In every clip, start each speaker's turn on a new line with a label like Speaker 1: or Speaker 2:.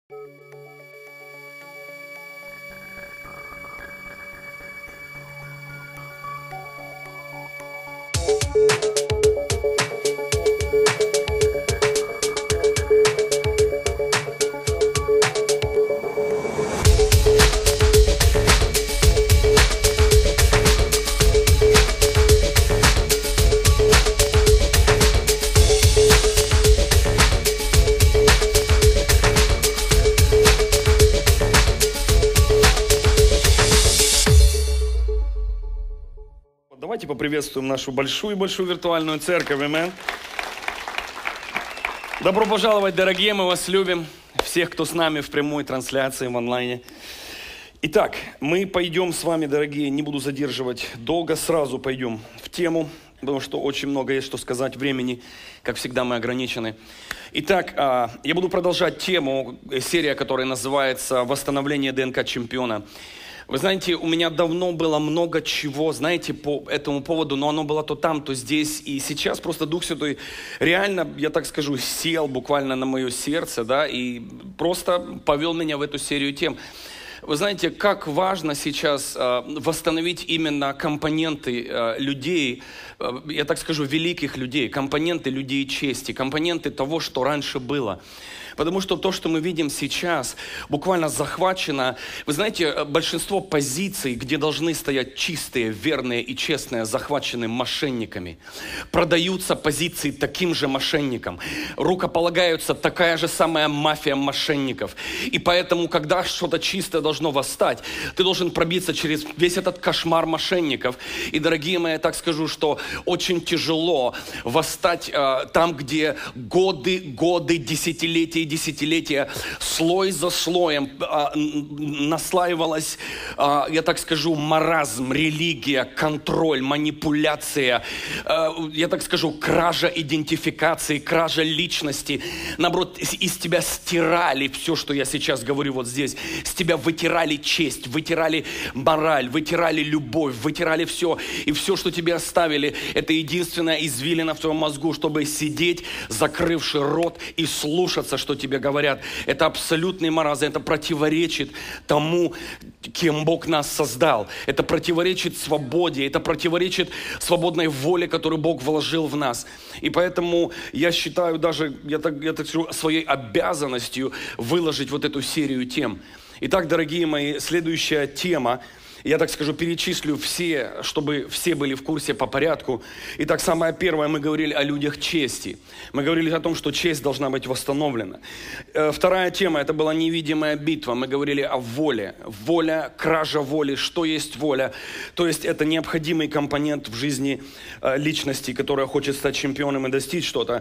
Speaker 1: Давайте поприветствуем нашу большую-большую виртуальную церковь. Аминь. Добро пожаловать, дорогие, мы вас любим. Всех, кто с нами в прямой трансляции, в онлайне. Итак, мы пойдем с вами, дорогие, не буду задерживать долго, сразу пойдем в тему, потому что очень много есть что сказать, времени, как всегда, мы ограничены. Итак, я буду продолжать тему, серия, которая называется «Восстановление ДНК чемпиона». Вы знаете, у меня давно было много чего, знаете, по этому поводу, но оно было то там, то здесь. И сейчас просто Дух Святой реально, я так скажу, сел буквально на мое сердце, да, и просто повел меня в эту серию тем. Вы знаете, как важно сейчас восстановить именно компоненты людей, я так скажу, великих людей, компоненты людей чести, компоненты того, что раньше было. Потому что то, что мы видим сейчас, буквально захвачено. Вы знаете, большинство позиций, где должны стоять чистые, верные и честные, захвачены мошенниками. Продаются позиции таким же мошенникам. Рукополагаются такая же самая мафия мошенников. И поэтому, когда что-то чистое должно восстать, ты должен пробиться через весь этот кошмар мошенников. И, дорогие мои, я так скажу, что очень тяжело восстать там, где годы, десятилетия, слой за слоем наслаивалась, я так скажу, маразм, религия, контроль, манипуляция, я так скажу, кража идентификации, кража личности. Наоборот, из тебя стирали все, что я сейчас говорю вот здесь. С тебя вытирали честь, вытирали мораль, вытирали любовь, вытирали все. И все, что тебе оставили, это единственная извилина в твоем мозгу, чтобы сидеть, закрывши рот и слушаться, что тебе говорят. Это абсолютный маразм, это противоречит тому, кем Бог нас создал. Это противоречит свободе, это противоречит свободной воле, которую Бог вложил в нас. И поэтому я считаю даже, я так скажу, своей обязанностью выложить вот эту серию тем. Итак, дорогие мои, следующая тема. Я так скажу, перечислю все, чтобы все были в курсе по порядку. Итак, самое первое, мы говорили о людях чести. Мы говорили о том, что честь должна быть восстановлена. Вторая тема, это была невидимая битва. Мы говорили о воле. Воля, кража воли. Что есть воля? То есть это необходимый компонент в жизни личности, которая хочет стать чемпионом и достичь что-то.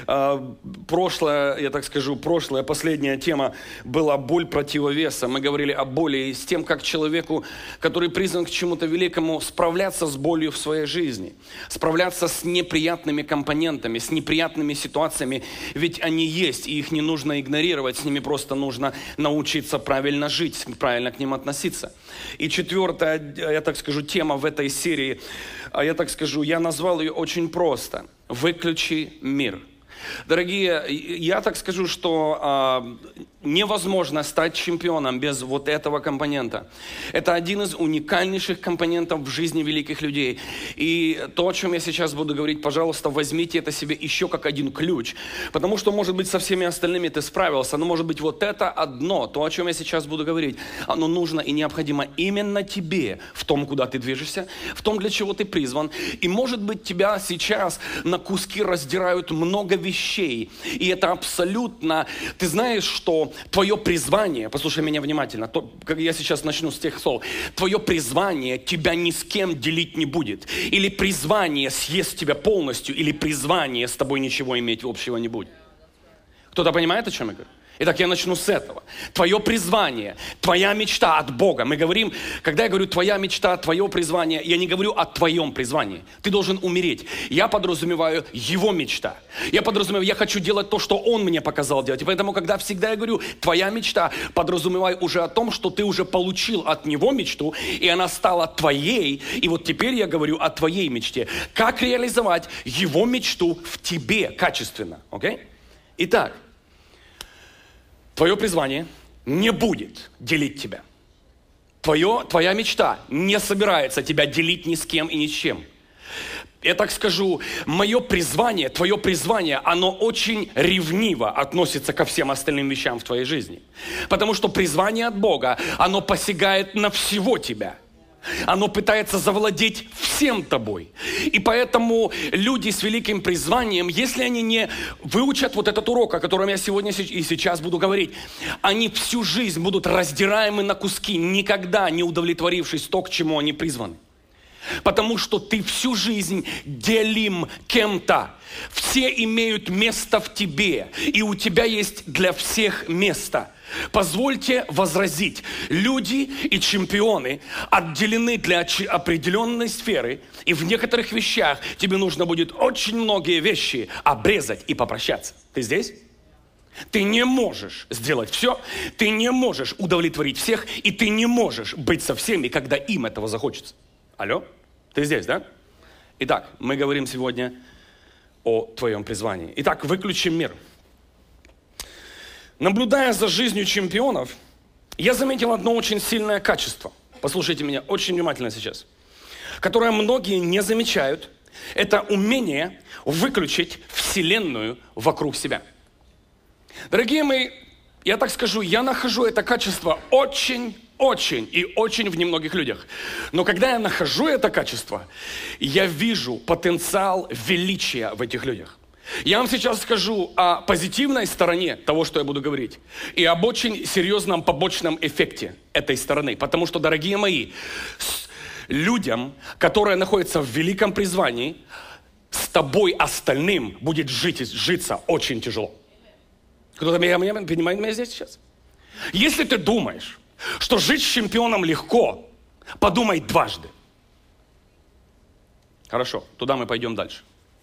Speaker 1: Прошлая, я так скажу, последняя тема была боль противовеса. Мы говорили о боли и с тем, как человеку, который призван к чему-то великому, справляться с болью в своей жизни, справляться с неприятными компонентами, с неприятными ситуациями, ведь они есть, и их не нужно игнорировать, с ними просто нужно научиться правильно жить, правильно к ним относиться. И четвертая, я так скажу, тема в этой серии, я так скажу, я назвал ее очень просто – «Выключи мир». Дорогие, я так скажу, что невозможно стать чемпионом без вот этого компонента. Это один из уникальнейших компонентов в жизни великих людей. И то, о чем я сейчас буду говорить, пожалуйста, возьмите это себе еще как один ключ. Потому что, может быть, со всеми остальными ты справился, но, может быть, вот это одно, то, о чем я сейчас буду говорить, оно нужно и необходимо именно тебе в том, куда ты движешься, в том, для чего ты призван. И, может быть, тебя сейчас на куски раздирают много вещей. И это абсолютно... Ты знаешь, что твое призвание, послушай меня внимательно, как я сейчас начну с тех слов, твое призвание тебя ни с кем делить не будет. Или призвание съест тебя полностью, или призвание с тобой ничего иметь общего не будет. Кто-то понимает, о чем я говорю? Итак, я начну с этого. Твое призвание, твоя мечта от Бога. Мы говорим, когда я говорю твоя мечта, твое призвание, я не говорю о твоем призвании. Ты должен умереть. Я подразумеваю его мечта. Я подразумеваю, я хочу делать то, что он мне показал делать. И поэтому, когда всегда я говорю твоя мечта, подразумеваю уже о том, что ты уже получил от него мечту, и она стала твоей. И вот теперь я говорю о твоей мечте. Как реализовать его мечту в тебе качественно. Окей? Итак, Твое призвание не будет делить тебя. Твоя мечта не собирается тебя делить ни с кем и ни с чем. Я так скажу, мое призвание, твое призвание, оно очень ревниво относится ко всем остальным вещам в твоей жизни. Потому что призвание от Бога, оно посягает на всего тебя. Оно пытается завладеть всем тобой. И поэтому люди с великим призванием, если они не выучат вот этот урок, о котором я сегодня и сейчас буду говорить, они всю жизнь будут раздираемы на куски, никогда не удовлетворившись то, к чему они призваны. Потому что ты всю жизнь делим кем-то. Все имеют место в тебе, и у тебя есть для всех место. Позвольте возразить, люди и чемпионы отделены для определенной сферы, и в некоторых вещах тебе нужно будет очень многие вещи обрезать и попрощаться. Ты здесь? Ты не можешь сделать все, ты не можешь удовлетворить всех, и ты не можешь быть со всеми, когда им этого захочется. Алло? Ты здесь, да? Итак, мы говорим сегодня о твоем призвании. Итак, выключим мир. Наблюдая за жизнью чемпионов, я заметил одно очень сильное качество. Послушайте меня очень внимательно сейчас. Которое многие не замечают. Это умение выключить вселенную вокруг себя. Дорогие мои, я так скажу, я нахожу это качество очень в немногих людях. Но когда я нахожу это качество, я вижу потенциал величия в этих людях. Я вам сейчас скажу о позитивной стороне того, что я буду говорить, и об очень серьезном побочном эффекте этой стороны. Потому что, дорогие мои, людям, которые находятся в великом призвании, с тобой остальным будет житься очень тяжело. Кто-то понимает меня здесь сейчас? Если ты думаешь, что жить с чемпионом легко, подумай дважды. Хорошо, туда мы пойдем дальше.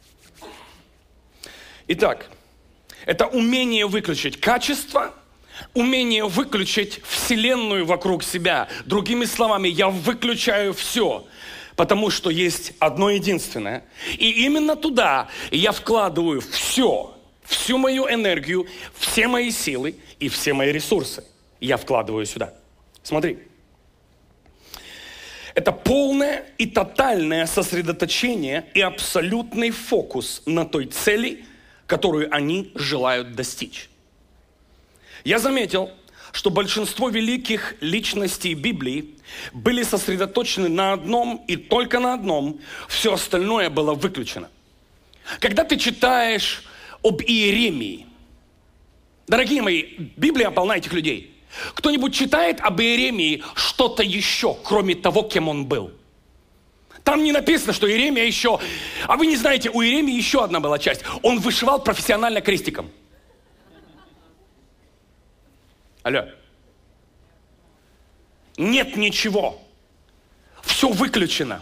Speaker 1: Итак, это умение выключить качество, умение выключить вселенную вокруг себя. Другими словами, я выключаю все, потому что есть одно единственное. И именно туда я вкладываю все, всю мою энергию, все мои силы и все мои ресурсы. Я вкладываю сюда. Смотри. Это полное и тотальное сосредоточение и абсолютный фокус на той цели, которую они желают достичь. Я заметил, что большинство великих личностей Библии были сосредоточены на одном и только на одном, все остальное было выключено. Когда ты читаешь об Иеремии, дорогие мои, Библия полна этих людей. Кто-нибудь читает об Иеремии что-то еще, кроме того, кем он был? Там не написано, что Иеремия еще... А вы не знаете, у Иеремии еще одна была часть. Он вышивал профессионально крестиком. Алло. Нет ничего. Все выключено.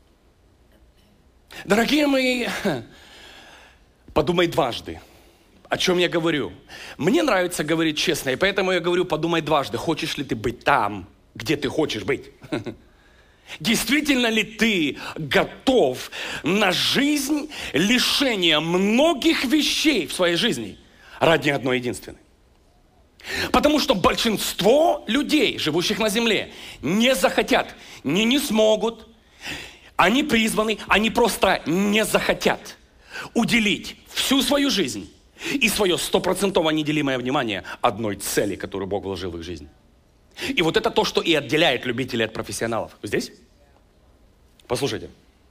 Speaker 1: Дорогие мои, подумай дважды. О чем я говорю? Мне нравится говорить честно, и поэтому я говорю, подумай дважды, хочешь ли ты быть там, где ты хочешь быть. Действительно ли ты готов на жизнь лишения многих вещей в своей жизни ради одной единственной? Потому что большинство людей, живущих на земле, не захотят, не смогут, они призваны, они просто не захотят уделить всю свою жизнь и свое 100% неделимое внимание одной цели, которую Бог вложил в их жизнь. И вот это то, что и отделяет любителей от профессионалов. Вы здесь? Послушайте.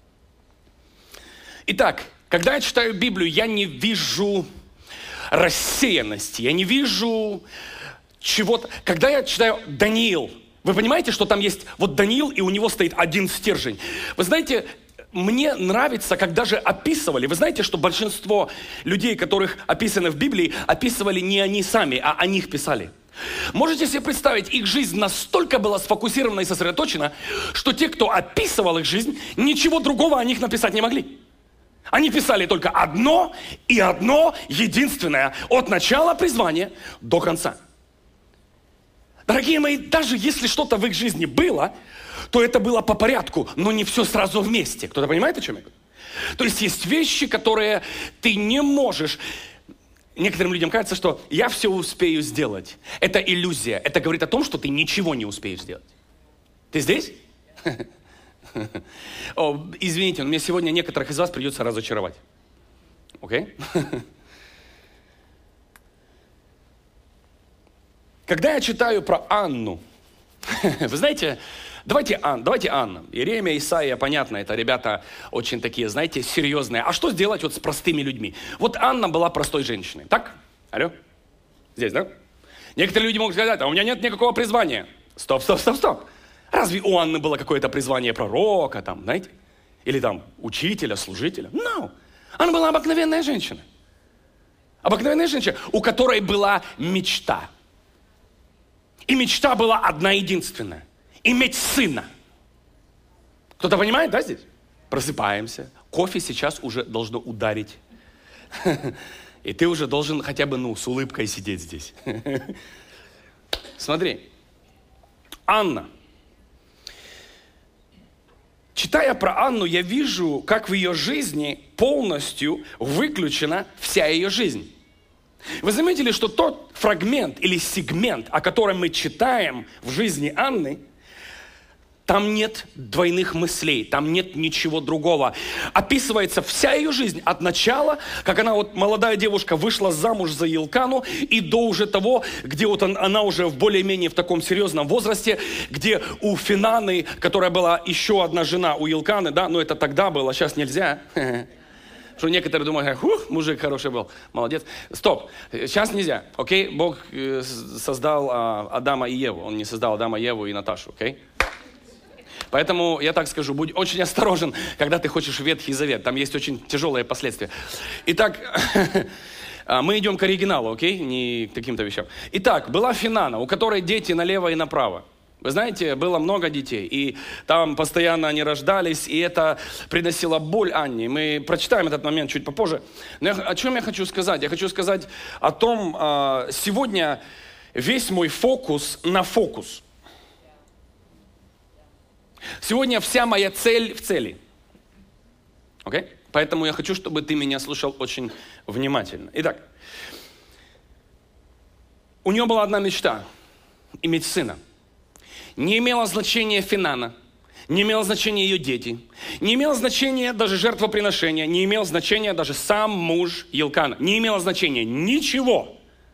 Speaker 1: Итак, когда я читаю Библию, я не вижу рассеянности, я не вижу чего-то. Когда я читаю Даниил, вы понимаете, что там есть вот Даниил, и у него стоит один стержень. Вы знаете, мне нравится, когда же описывали, вы знаете, что большинство людей, которых описаны в Библии, описывали не они сами, а о них писали. Можете себе представить, их жизнь настолько была сфокусирована и сосредоточена, что те, кто описывал их жизнь, ничего другого о них написать не могли. Они писали только одно и одно единственное, от начала призвания до конца. Дорогие мои, даже если что-то в их жизни было, то это было по порядку, но не все сразу вместе. Кто-то понимает, о чем я говорю? То есть есть вещи, которые ты не можешь... некоторым людям кажется, что я все успею сделать. Это иллюзия. Это говорит о том, что ты ничего не успеешь сделать. Ты здесь? О, извините, но мне сегодня некоторых из вас придется разочаровать. Окей? Когда я читаю про Анну, вы знаете, давайте Анна. Иеремия, Исаия, понятно, это ребята очень такие, знаете, серьезные. А что сделать вот с простыми людьми? Вот Анна была простой женщиной, так? Алло? Здесь, да? Некоторые люди могут сказать, а у меня нет никакого призвания. Стоп. Разве у Анны было какое-то призвание пророка, там, знаете? Или там учителя, служителя? No. Она была обыкновенная женщина. Обыкновенная женщина, у которой была мечта. И мечта была одна единственная. Иметь сына. Кто-то понимает, да, здесь? Просыпаемся. Кофе сейчас уже должно ударить. И ты уже должен хотя бы, с улыбкой сидеть здесь. Смотри. Анна. Читая про Анну, я вижу, как в ее жизни полностью выключена вся ее жизнь. Вы заметили, что тот фрагмент или сегмент, о котором мы читаем в жизни Анны, там нет двойных мыслей, там нет ничего другого. Описывается вся ее жизнь от начала, как она вот молодая девушка вышла замуж за Елкану, и до уже того, где вот она уже в более-менее в таком серьезном возрасте, где у Финаны, которая была еще одна жена у Елканы, да, но это тогда было, сейчас нельзя. Что некоторые думают, мужик хороший был, молодец. Стоп, сейчас нельзя, окей? Бог создал Адама и Еву, Он не создал Адама, Еву и Наташу, окей? Поэтому я так скажу, будь очень осторожен, когда ты хочешь Ветхий Завет, там есть очень тяжелые последствия. Итак, мы идем к оригиналу, окей? Не к каким-то вещам. Итак, была Финана, у которой дети налево и направо. Вы знаете, было много детей, и там постоянно они рождались, и это приносило боль Анне. Мы прочитаем этот момент чуть попозже. Но о чем я хочу сказать? Я хочу сказать о том, сегодня весь мой фокус на фокус. Сегодня вся моя цель в цели. Окей? Поэтому я хочу, чтобы ты меня слушал очень внимательно. Итак, у нее была одна мечта – иметь сына. Не имело значения Финана, не имело значения ее дети, не имело значения даже жертвоприношения, не имело значения даже сам муж Елкана. Не имело значения ничего,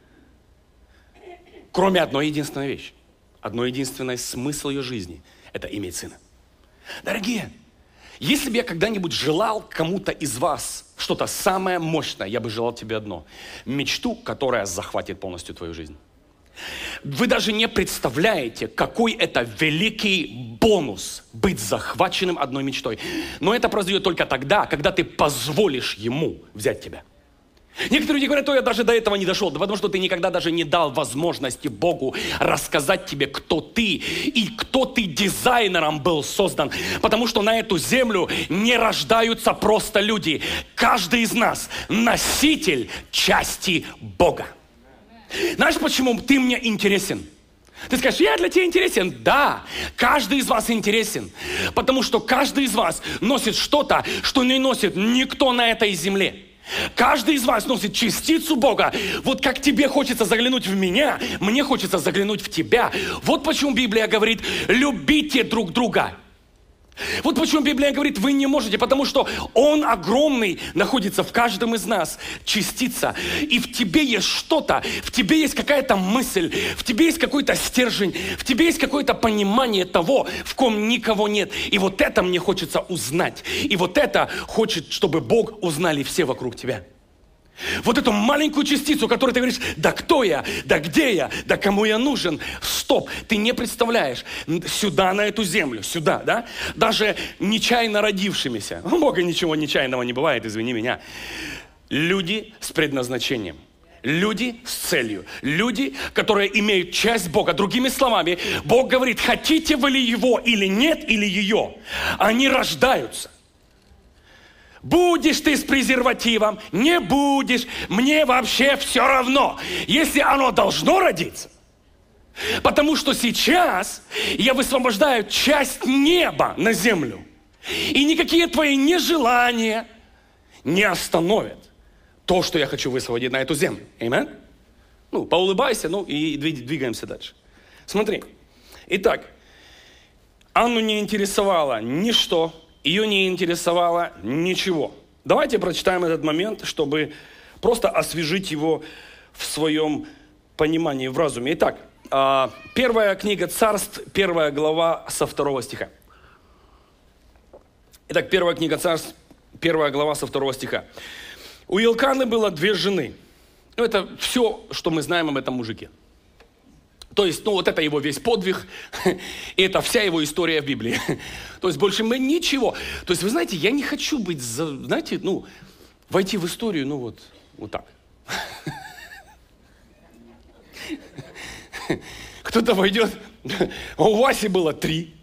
Speaker 1: кроме одной единственной вещи. Одно единственное смысл ее жизни – это иметь сына. Дорогие, если бы я когда-нибудь желал кому-то из вас что-то самое мощное, я бы желал тебе одно – мечту, которая захватит полностью твою жизнь. Вы даже не представляете, какой это великий бонус быть захваченным одной мечтой. Но это произойдет только тогда, когда ты позволишь ему взять тебя. Некоторые люди говорят, я даже до этого не дошел, да потому что ты никогда даже не дал возможности Богу рассказать тебе, кто ты и кто ты дизайнером был создан. Потому что на эту землю не рождаются просто люди. Каждый из нас носитель части Бога. Знаешь, почему ты мне интересен? Ты скажешь, я для тебя интересен? Да, каждый из вас интересен. Потому что каждый из вас носит что-то, что не носит никто на этой земле. Каждый из вас носит частицу Бога. Вот как тебе хочется заглянуть в меня, мне хочется заглянуть в тебя. Вот почему Библия говорит, любите друг друга. Вот почему Библия говорит, вы не можете, потому что Он огромный, находится в каждом из нас, частица. И в тебе есть что-то, в тебе есть какая-то мысль, в тебе есть какой-то стержень, в тебе есть какое-то понимание того, в ком никого нет. И вот это мне хочется узнать. И вот это хочет, чтобы Бог узнали все вокруг тебя. Вот эту маленькую частицу, которую ты говоришь, да кто я, да где я, да кому я нужен. Стоп, ты не представляешь, сюда, на эту землю, сюда, да? Даже нечаянно родившимися. У Бога ничего нечаянного не бывает, извини меня. Люди с предназначением. Люди с целью. Люди, которые имеют часть Бога. Другими словами, Бог говорит, хотите вы ли Его или нет, или ее. Они рождаются. Будешь ты с презервативом, не будешь, мне вообще все равно, если оно должно родиться. Потому что сейчас я высвобождаю часть неба на землю. И никакие твои нежелания не остановят то, что я хочу высвободить на эту землю. Аминь? Ну, поулыбайся, ну и двигаемся дальше. Смотри. Итак, Анну не интересовало ничто, ее не интересовало ничего. Давайте прочитаем этот момент, чтобы просто освежить его в своем понимании, в разуме. Итак, первая книга Царств, 1 глава со 2 стиха. Итак, первая книга Царств, 1 глава со 2 стиха. У Елканы было 2 жены. Это все, что мы знаем об этом мужике. То есть, ну вот это его весь подвиг, и это вся его история в Библии. То есть больше мы ничего. То есть, вы знаете, я не хочу быть, знаете, ну, войти в историю, ну вот так. Кто-то войдет, а у Васи было 3.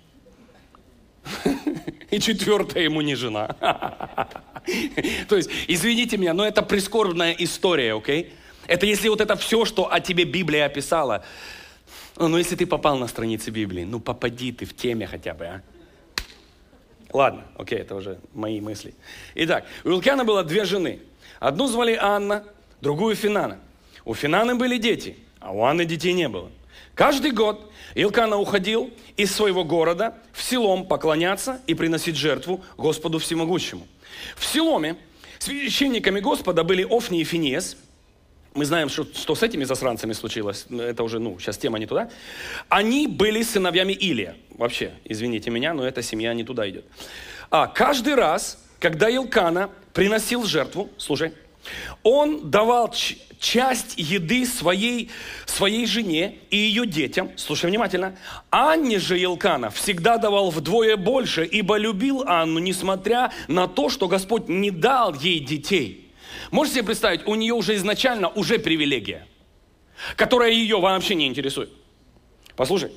Speaker 1: И 4-я ему не жена. То есть, извините меня, но это прискорбная история, окей? Это если вот это все, что о тебе Библия описала. Ну, если ты попал на страницы Библии, ну, попади ты в теме хотя бы, а? Ладно, окей, это уже мои мысли. Итак, у Илкана было 2 жены. Одну звали Анна, другую Финана. У Финаны были дети, а у Анны детей не было. Каждый год Илкана уходил из своего города в Силом поклоняться и приносить жертву Господу Всемогущему. В Силоме священниками Господа были Офни и Финиес. Мы знаем, что с этими засранцами случилось. Это уже, сейчас тема не туда. Они были сыновьями Илия. Вообще, извините меня, но эта семья не туда идет. Каждый раз, когда Илкана приносил жертву, слушай, он давал часть еды своей жене и ее детям. Слушай внимательно. Анне же Илкана всегда давал вдвое больше, ибо любил Анну, несмотря на то, что Господь не дал ей детей. Можете себе представить, у нее уже изначально привилегия, которая ее вообще не интересует. Послушай.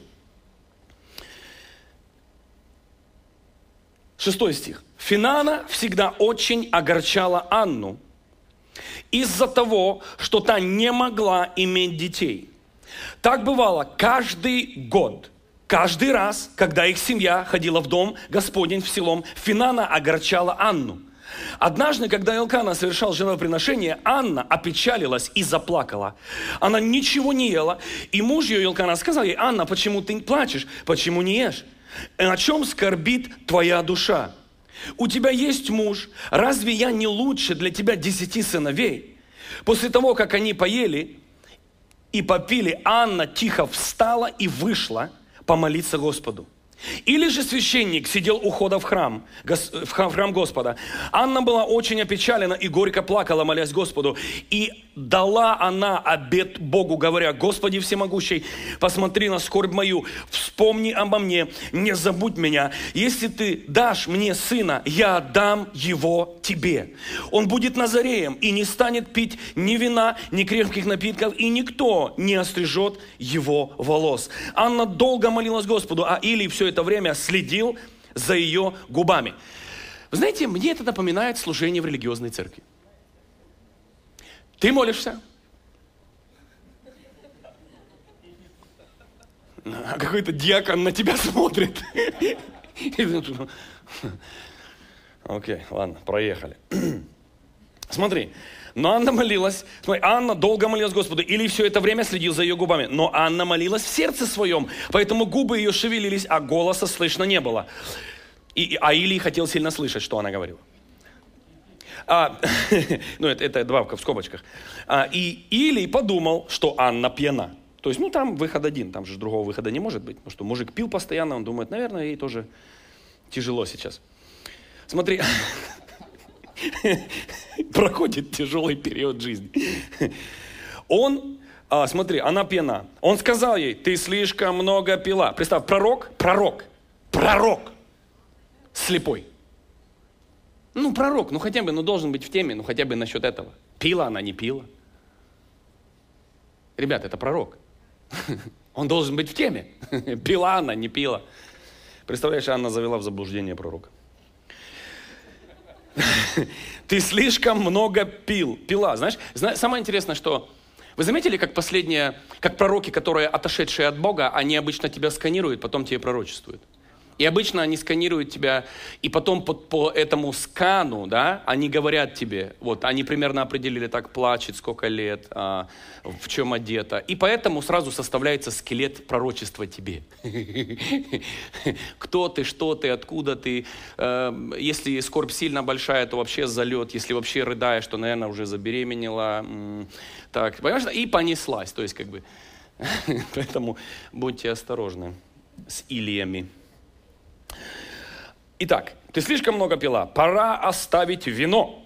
Speaker 1: 6 стих. Финана всегда очень огорчала Анну из-за того, что та не могла иметь детей. Так бывало каждый год. Каждый раз, когда их семья ходила в дом Господень в Силом, Финана огорчала Анну. Однажды, когда Илкана совершал жертвоприношение, Анна опечалилась и заплакала. Она ничего не ела, и муж ее Илкана сказал ей: «Анна, почему ты плачешь? Почему не ешь? О чем скорбит твоя душа? У тебя есть муж, разве я не лучше для тебя 10 сыновей?» После того, как они поели и попили, Анна тихо встала и вышла помолиться Господу. Или же священник сидел у входа в храм Господа. Анна была очень опечалена и горько плакала, молясь Господу. И дала она обет Богу, говоря: «Господи всемогущий, посмотри на скорбь мою, вспомни обо мне, не забудь меня. Если ты дашь мне сына, я отдам его тебе. Он будет назареем и не станет пить ни вина, ни крепких напитков, и никто не острижет его волос». Анна долго молилась Господу, а Илий все это время следил за ее губами. Вы знаете, мне это напоминает служение в религиозной церкви. Ты молишься, а какой-то диакон на тебя смотрит. Окей, ладно, проехали. Смотри, но Анна молилась. Смотри, Анна долго молилась Господу. Или все это время следил за ее губами. Но Анна молилась в сердце своем, поэтому губы ее шевелились, а голоса слышно не было. А Илий хотел сильно слышать, что она говорила. Это добавка в скобочках. И Илий подумал, что Анна пьяна. То есть, там выход один, там же другого выхода не может быть. Потому что мужик пил постоянно, он думает, наверное, ей тоже тяжело сейчас. Смотри, проходит тяжелый период жизни. Смотри, она пьяна. Он сказал ей: «Ты слишком много пила». Представь, пророк, слепой. Пророк, хотя бы, должен быть в теме, хотя бы насчет этого. Пила она, не пила. Ребят, это пророк. Он должен быть в теме. Пила она, не пила. Представляешь, Анна завела в заблуждение пророка. Ты слишком много пила. Знаешь, самое интересное, что... Вы заметили, как пророки, которые отошедшие от Бога, они обычно тебя сканируют, потом тебе пророчествуют? И обычно они сканируют тебя, и потом по этому скану, да, они говорят тебе, вот, они примерно определили, так плачет, сколько лет, в чем одета. И поэтому сразу составляется скелет пророчества тебе. Кто ты, что ты, откуда ты. Если скорбь сильно большая, то вообще залет. Если вообще рыдаешь, то, наверное, уже забеременела. Так, понимаешь? И понеслась. То есть, как бы, поэтому будьте осторожны с Илиями. Итак, ты слишком много пила, пора оставить вино.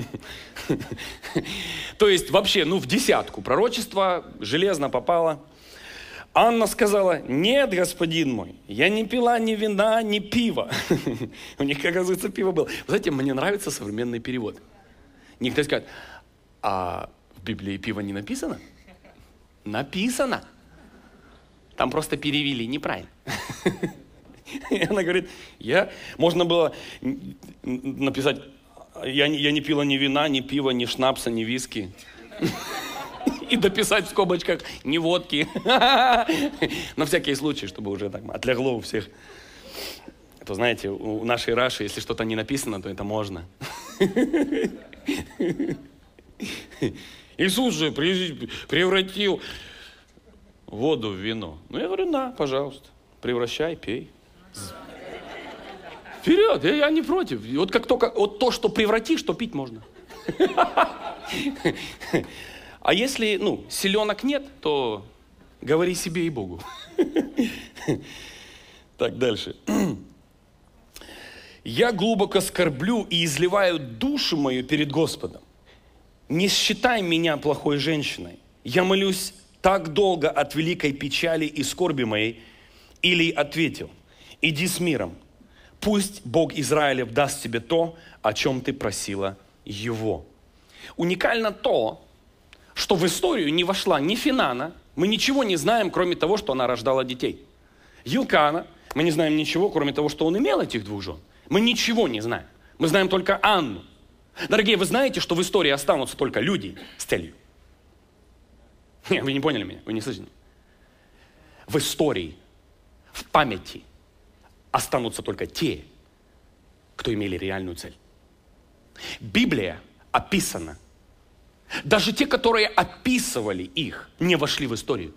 Speaker 1: То есть вообще, в десятку пророчества железно попало. Анна сказала: нет, господин мой, я не пила ни вина, ни пива. У них, оказывается, пиво было. Вы знаете, мне нравится современный перевод. Некоторые скажут: а в Библии пиво не написано? Написано. Там просто перевели неправильно. И она говорит, можно было написать: я не пила ни вина, ни пива, ни шнапса, ни виски. И дописать в скобочках: ни водки. На всякий случай, чтобы уже так отлегло у всех. То знаете, у нашей Раши, если что-то не написано, то это можно. Иисус же превратил воду в вино. Я говорю: на, пожалуйста, превращай, пей. Вперед, я не против. Вот как только то, что превратишь, то пить можно. А если, селенок нет, то говори себе и Богу. Так, дальше. Я глубоко скорблю и изливаю душу мою перед Господом. Не считай меня плохой женщиной. Я молюсь так долго от великой печали и скорби моей. Илий ответил: иди с миром. Пусть Бог Израилев даст тебе то, о чем ты просила его. Уникально то, что в историю не вошла ни Финана, мы ничего не знаем, кроме того, что она рождала детей. Елкана, мы не знаем ничего, кроме того, что он имел этих двух жен. Мы ничего не знаем. Мы знаем только Анну. Дорогие, вы знаете, что в истории останутся только люди с целью? Нет, вы не поняли меня, вы не слышите. В истории, в памяти останутся только те, кто имели реальную цель. Библия описана. Даже те, которые описывали их, не вошли в историю.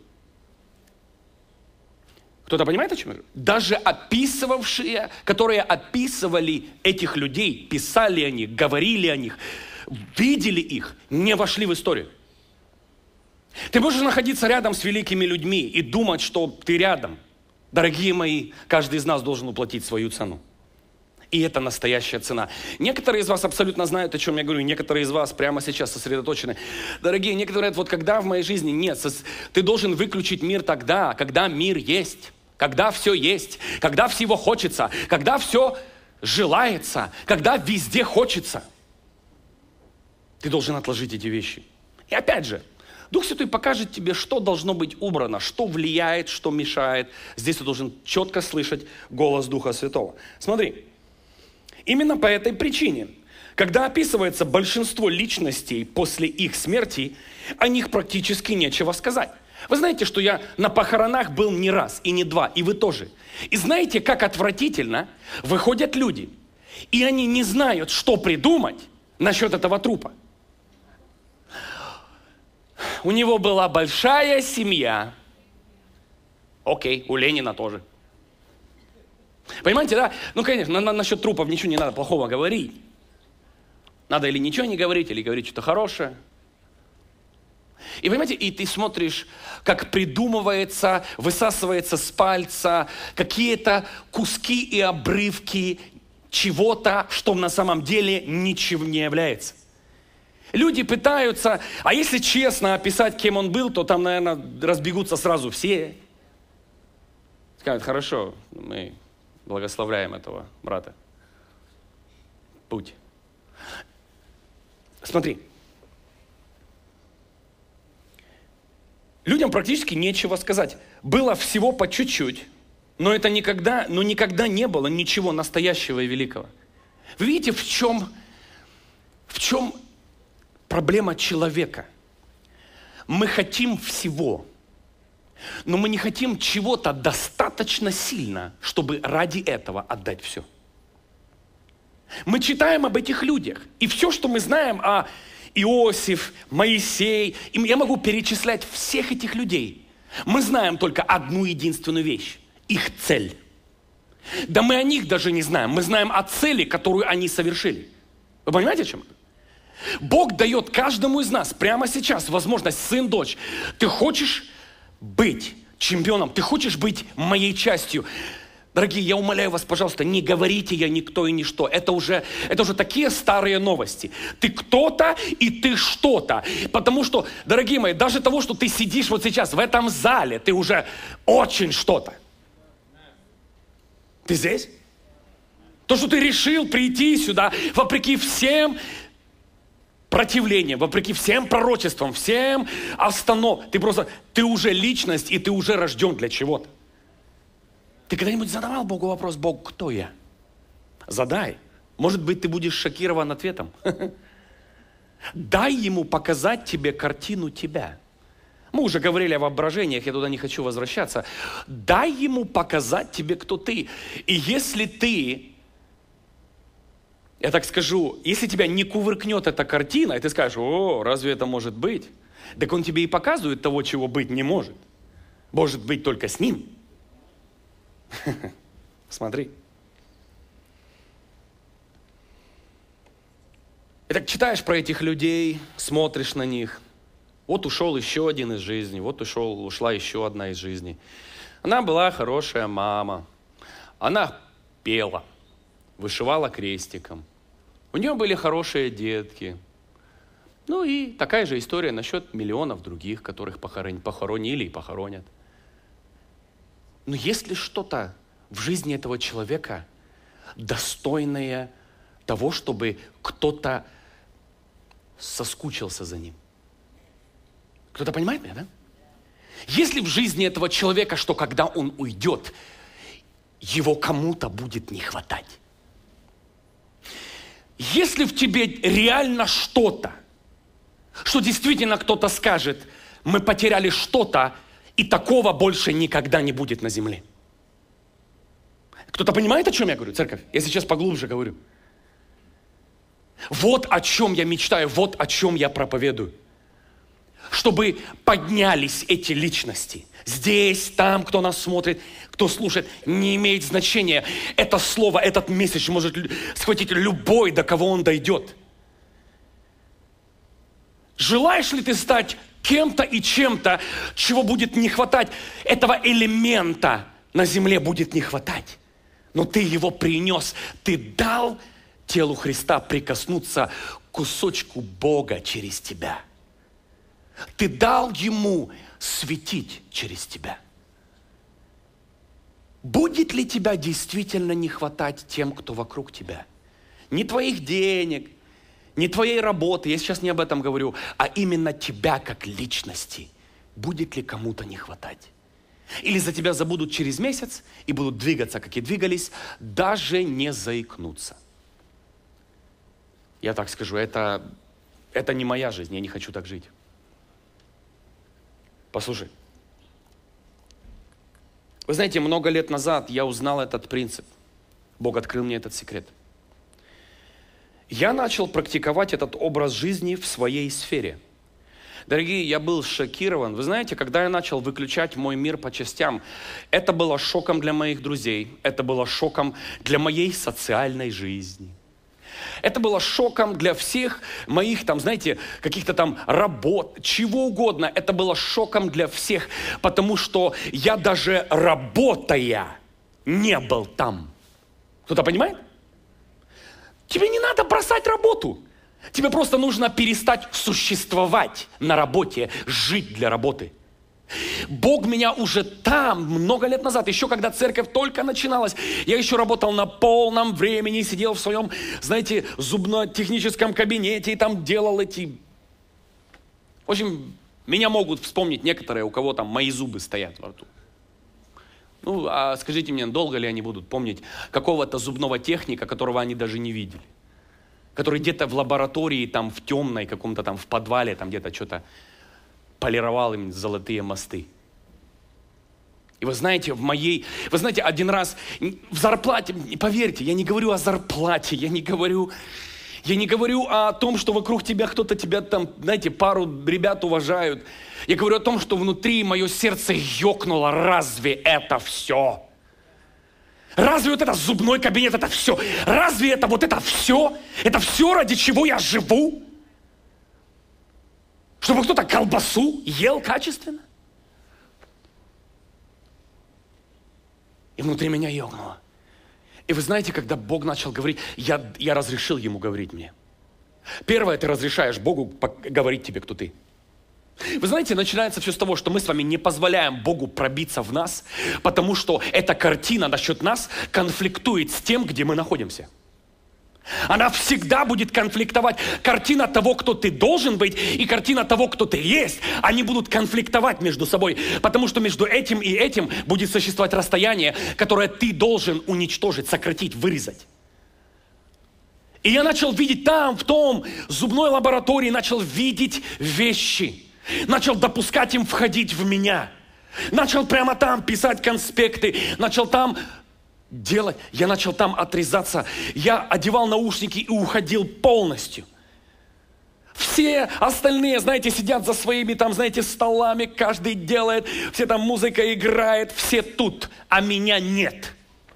Speaker 1: Кто-то понимает, о чем я говорю? Даже описывавшие, которые описывали этих людей, писали о них, говорили о них, видели их, не вошли в историю. Ты можешь находиться рядом с великими людьми и думать, что ты рядом. Дорогие мои, каждый из нас должен уплатить свою цену. И это настоящая цена. Некоторые из вас абсолютно знают, о чем я говорю. Некоторые из вас прямо сейчас сосредоточены. Дорогие, некоторые говорят: вот когда в моей жизни нет, ты должен выключить мир тогда, когда мир есть. Когда все есть. Когда всего хочется. Когда все желается. Когда везде хочется. Ты должен отложить эти вещи. И опять же, Дух Святой покажет тебе, что должно быть убрано, что влияет, что мешает. Здесь ты должен четко слышать голос Духа Святого. Смотри, именно по этой причине, когда описывается большинство личностей после их смерти, о них практически нечего сказать. Вы знаете, что я на похоронах был не раз и не два, и вы тоже. И знаете, как отвратительно выходят люди, и они не знают, что придумать насчет этого трупа. У него была большая семья. Окей, у Ленина тоже. Понимаете, да? Конечно, насчет трупов ничего не надо плохого говорить. Надо или ничего не говорить, или говорить что-то хорошее. И понимаете, и ты смотришь, как придумывается, высасывается с пальца какие-то куски и обрывки чего-то, что на самом деле ничем не является. Люди пытаются, а если честно описать, кем он был, то там, наверное, разбегутся сразу все. Скажут: хорошо, мы благословляем этого брата. Путь. Смотри. Людям практически нечего сказать. Было всего по чуть-чуть, но это никогда не было ничего настоящего и великого. Вы видите, в чем проблема человека? Мы хотим всего, но мы не хотим чего-то достаточно, достаточно сильно, чтобы ради этого отдать все. Мы читаем об этих людях, и все, что мы знаем о Иосиф, Моисей, и я могу перечислять всех этих людей. Мы знаем только одну единственную вещь – их цель. Да мы о них даже не знаем, мы знаем о цели, которую они совершили. Вы понимаете, о чем это? Бог дает каждому из нас прямо сейчас возможность, сын, дочь, ты хочешь быть чемпионом, ты хочешь быть моей частью. Дорогие, я умоляю вас, пожалуйста, не говорите «я никто и ничто». Это уже такие старые новости. Ты кто-то и ты что-то. Потому что, дорогие мои, даже того, что ты сидишь вот сейчас в этом зале, ты уже очень что-то. Ты здесь? То, что ты решил прийти сюда, вопреки всем противлениям, вопреки всем пророчествам, всем остановкам. Ты уже личность, и ты уже рожден для чего-то. Ты когда-нибудь задавал Богу вопрос: Бог, кто я? Задай. Может быть, ты будешь шокирован ответом. Дай Ему показать тебе картину тебя. Мы уже говорили о воображениях, я туда не хочу возвращаться. Дай Ему показать тебе, кто ты. И если ты, я так скажу, если тебя не кувыркнет эта картина, и ты скажешь: о, разве это может быть? Так Он тебе и показывает того, чего быть не может. Может быть только с Ним. Смотри. Итак, читаешь про этих людей, смотришь на них. Вот ушел еще один из жизни, вот ушла еще одна из жизни. Она была хорошая мама. Она пела, вышивала крестиком. У нее были хорошие детки. Ну и такая же история насчет миллионов других, которых похоронили и похоронят. Но есть ли что-то в жизни этого человека достойное того, чтобы кто-то соскучился за ним? Кто-то понимает меня, да? Есть ли в жизни этого человека, что когда он уйдет, его кому-то будет не хватать? Есть ли в тебе реально что-то, что действительно кто-то скажет: мы потеряли что-то, и такого больше никогда не будет на земле? Кто-то понимает, о чем я говорю, церковь? Я сейчас поглубже говорю. Вот о чем я мечтаю, вот о чем я проповедую. Чтобы поднялись эти личности. Здесь, там, кто нас смотрит, кто слушает, не имеет значения. Это слово, этот месседж может схватить любой, до кого он дойдет. Желаешь ли ты стать кем-то и чем-то, чего будет не хватать? Этого элемента на земле будет не хватать. Но ты его принес, ты дал телу Христа прикоснуться к кусочку Бога через тебя. Ты дал Ему светить через тебя. Будет ли тебя действительно не хватать тем, кто вокруг тебя? Не твоих денег, не твоей работы, я сейчас не об этом говорю, а именно тебя как личности. Будет ли кому-то не хватать? Или за тебя забудут через месяц и будут двигаться, как и двигались, даже не заикнуться. Я так скажу, это не моя жизнь, я не хочу так жить. Послушай. Вы знаете, много лет назад я узнал этот принцип. Бог открыл мне этот секрет. Я начал практиковать этот образ жизни в своей сфере. Дорогие, я был шокирован. Вы знаете, когда я начал выключать мой мир по частям, это было шоком для моих друзей, это было шоком для моей социальной жизни. Это было шоком для всех моих, знаете, каких-то работ, чего угодно. Это было шоком для всех, потому что я даже работая не был там. Кто-то понимает? Тебе не надо бросать работу. Тебе просто нужно перестать существовать на работе, жить для работы. Бог меня уже там, много лет назад, еще когда церковь только начиналась, я еще работал на полном времени, сидел в своем, знаете, зубно-техническом кабинете и там делал эти... В общем, меня могут вспомнить некоторые, у кого там мои зубы стоят во рту. Ну, а скажите мне, долго ли они будут помнить какого-то зубного техника, которого они даже не видели? Который где-то в лаборатории, в темной, каком-то в подвале, где-то что-то полировал им золотые мосты. И И вы знаете, один раз в зарплате, поверьте, я не говорю о зарплате, я не говорю о том, что вокруг тебя тебя там, знаете, пару ребят уважают. Я говорю о том, что внутри мое сердце ёкнуло. Разве это все? Разве вот это зубной кабинет, это все? Разве это вот это все? Это все, ради чего я живу? Чтобы кто-то колбасу ел качественно? И внутри меня ёкнуло. И вы знаете, когда Бог начал говорить, я разрешил Ему говорить мне. Первое, ты разрешаешь Богу говорить тебе, кто ты. Вы знаете, начинается все с того, что мы с вами не позволяем Богу пробиться в нас, потому что эта картина насчет нас конфликтует с тем, где мы находимся. Она всегда будет конфликтовать. Картина того, кто ты должен быть, и картина того, кто ты есть, они будут конфликтовать между собой, потому что между этим и этим будет существовать расстояние, которое ты должен уничтожить, сократить, вырезать. И я начал видеть там, в том зубной лаборатории, начал видеть вещи. Начал допускать им входить в меня. Начал прямо там писать конспекты. Начал там делать. Я начал там отрезаться. Я одевал наушники и уходил полностью. Все остальные, знаете, сидят за своими там, знаете, столами. Каждый делает. Все там музыка играет. Все тут. А меня нет.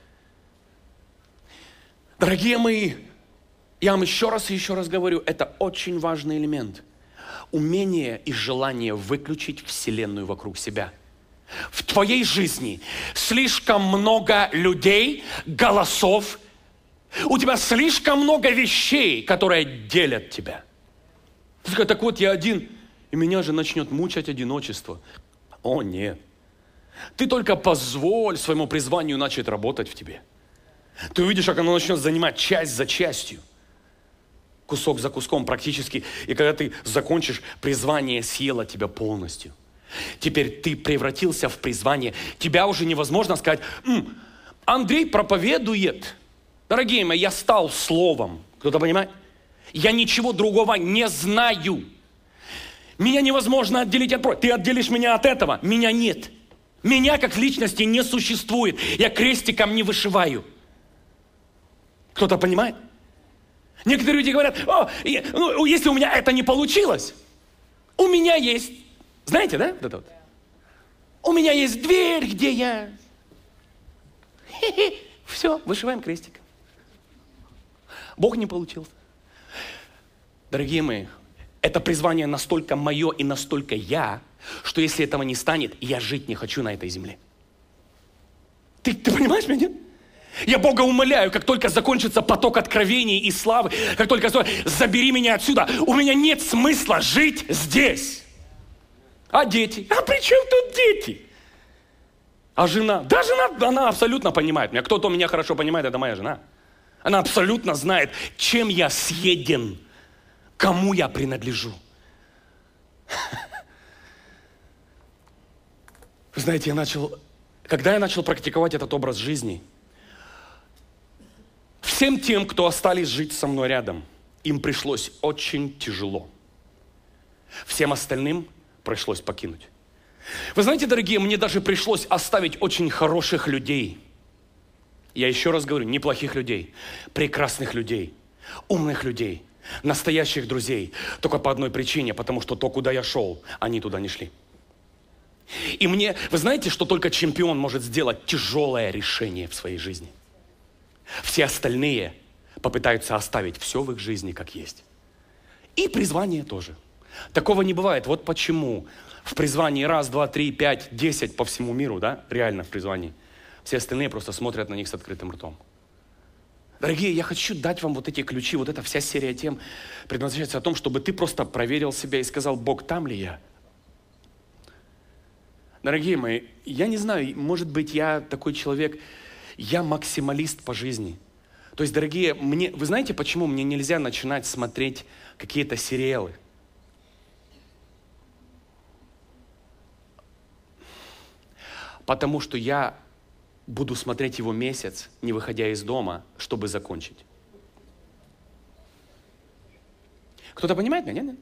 Speaker 1: Дорогие мои, я вам еще раз и еще раз говорю, это очень важный элемент. Умение и желание выключить вселенную вокруг себя. В твоей жизни слишком много людей, голосов. У тебя слишком много вещей, которые делят тебя. Ты скажешь, так вот я один, и меня же начнет мучать одиночество. О, нет. Ты только позволь своему призванию начать работать в тебе. Ты увидишь, как оно начнет занимать часть за частью. Кусок за куском практически. И когда ты закончишь, призвание съело тебя полностью. Теперь ты превратился в призвание. Тебя уже невозможно сказать, Андрей проповедует. Дорогие мои, я стал словом. Кто-то понимает? Я ничего другого не знаю. Меня невозможно отделить от прочего. Ты отделишь меня от этого. Меня нет. Меня как личности не существует. Я крестиком не вышиваю. Кто-то понимает? Некоторые люди говорят, если у меня это не получилось, у меня есть, знаете, да? У меня есть дверь, где я... Все, вышиваем крестик. Бог не получился. Дорогие мои, это призвание настолько мое и настолько я, что если этого не станет, я жить не хочу на этой земле. Ты понимаешь меня? Я Бога умоляю, как только закончится поток откровений и славы, как только забери меня отсюда, у меня нет смысла жить здесь. А дети? А при чем тут дети? А жена? Да, жена, она абсолютно понимает меня. Кто-то меня хорошо понимает, это моя жена. Она абсолютно знает, чем я съеден, кому я принадлежу. Вы знаете, когда я начал практиковать этот образ жизни, всем тем, кто остались жить со мной рядом, им пришлось очень тяжело. Всем остальным пришлось покинуть. Вы знаете, дорогие, мне даже пришлось оставить очень хороших людей. Я еще раз говорю, неплохих людей, прекрасных людей, умных людей, настоящих друзей. Только по одной причине, потому что то, куда я шел, они туда не шли. И вы знаете, что только чемпион может сделать тяжелое решение в своей жизни. Все остальные попытаются оставить все в их жизни как есть. И призвание тоже. Такого не бывает. Вот почему в призвании 1, 2, 3, 5, 10 по всему миру, да, реально в призвании, все остальные просто смотрят на них с открытым ртом. Дорогие, я хочу дать вам вот эти ключи, вот эта вся серия тем предназначается о том, чтобы ты просто проверил себя и сказал, Бог, там ли я? Дорогие мои, я не знаю, может быть, я такой человек, я максималист по жизни. То есть, дорогие, вы знаете, почему мне нельзя начинать смотреть какие-то сериалы? Потому что я буду смотреть его месяц, не выходя из дома, чтобы закончить. Кто-то понимает меня? Нет?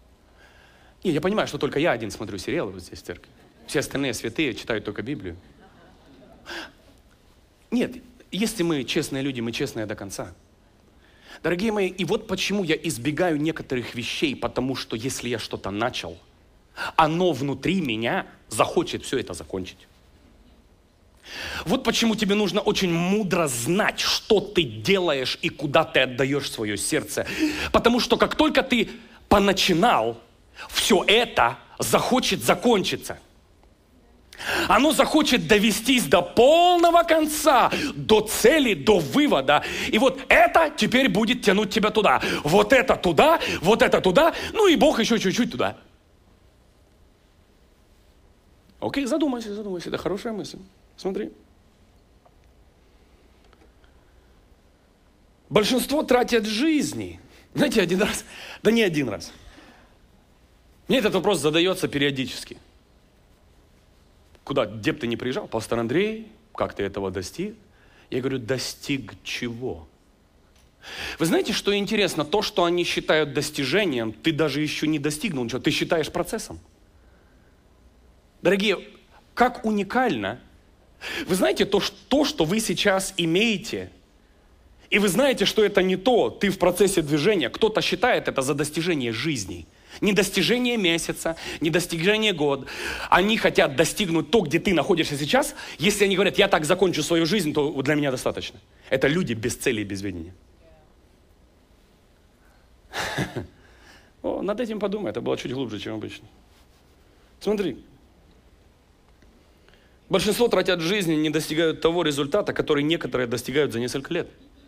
Speaker 1: Я понимаю, что только я один смотрю сериалы вот здесь в церкви. Все остальные святые читают только Библию. Нет, если мы честные люди, мы честные до конца. Дорогие мои, и вот почему я избегаю некоторых вещей, потому что если я что-то начал, оно внутри меня захочет все это закончить. Вот почему тебе нужно очень мудро знать, что ты делаешь и куда ты отдаешь свое сердце. Потому что как только ты поначинал, все это захочет закончиться. Оно захочет довестись до полного конца, до цели, до вывода. И вот это теперь будет тянуть тебя туда. Вот это туда, ну и Бог еще чуть-чуть туда. Окей, задумайся, это хорошая мысль. Смотри. Большинство тратят жизни. Знаете, один раз, да не один раз. Мне этот вопрос задается периодически. Где бы ты ни приезжал, пастор Андрей, как ты этого достиг? Я говорю, достиг чего? Вы знаете, что интересно? То, что они считают достижением, ты даже еще не достигнул ничего, ты считаешь процессом. Дорогие, как уникально. Вы знаете, то, что вы сейчас имеете, и вы знаете, что это не то, ты в процессе движения, кто-то считает это за достижение жизни. Не достижение месяца, не достижение года. Они хотят достигнуть то, где ты находишься сейчас. Если они говорят, я так закончу свою жизнь, то для меня достаточно. Это люди без цели и без видения. Над этим подумай, это было чуть глубже, чем обычно. Смотри. Большинство тратят жизни, не достигают того результата, который некоторые достигают за несколько лет.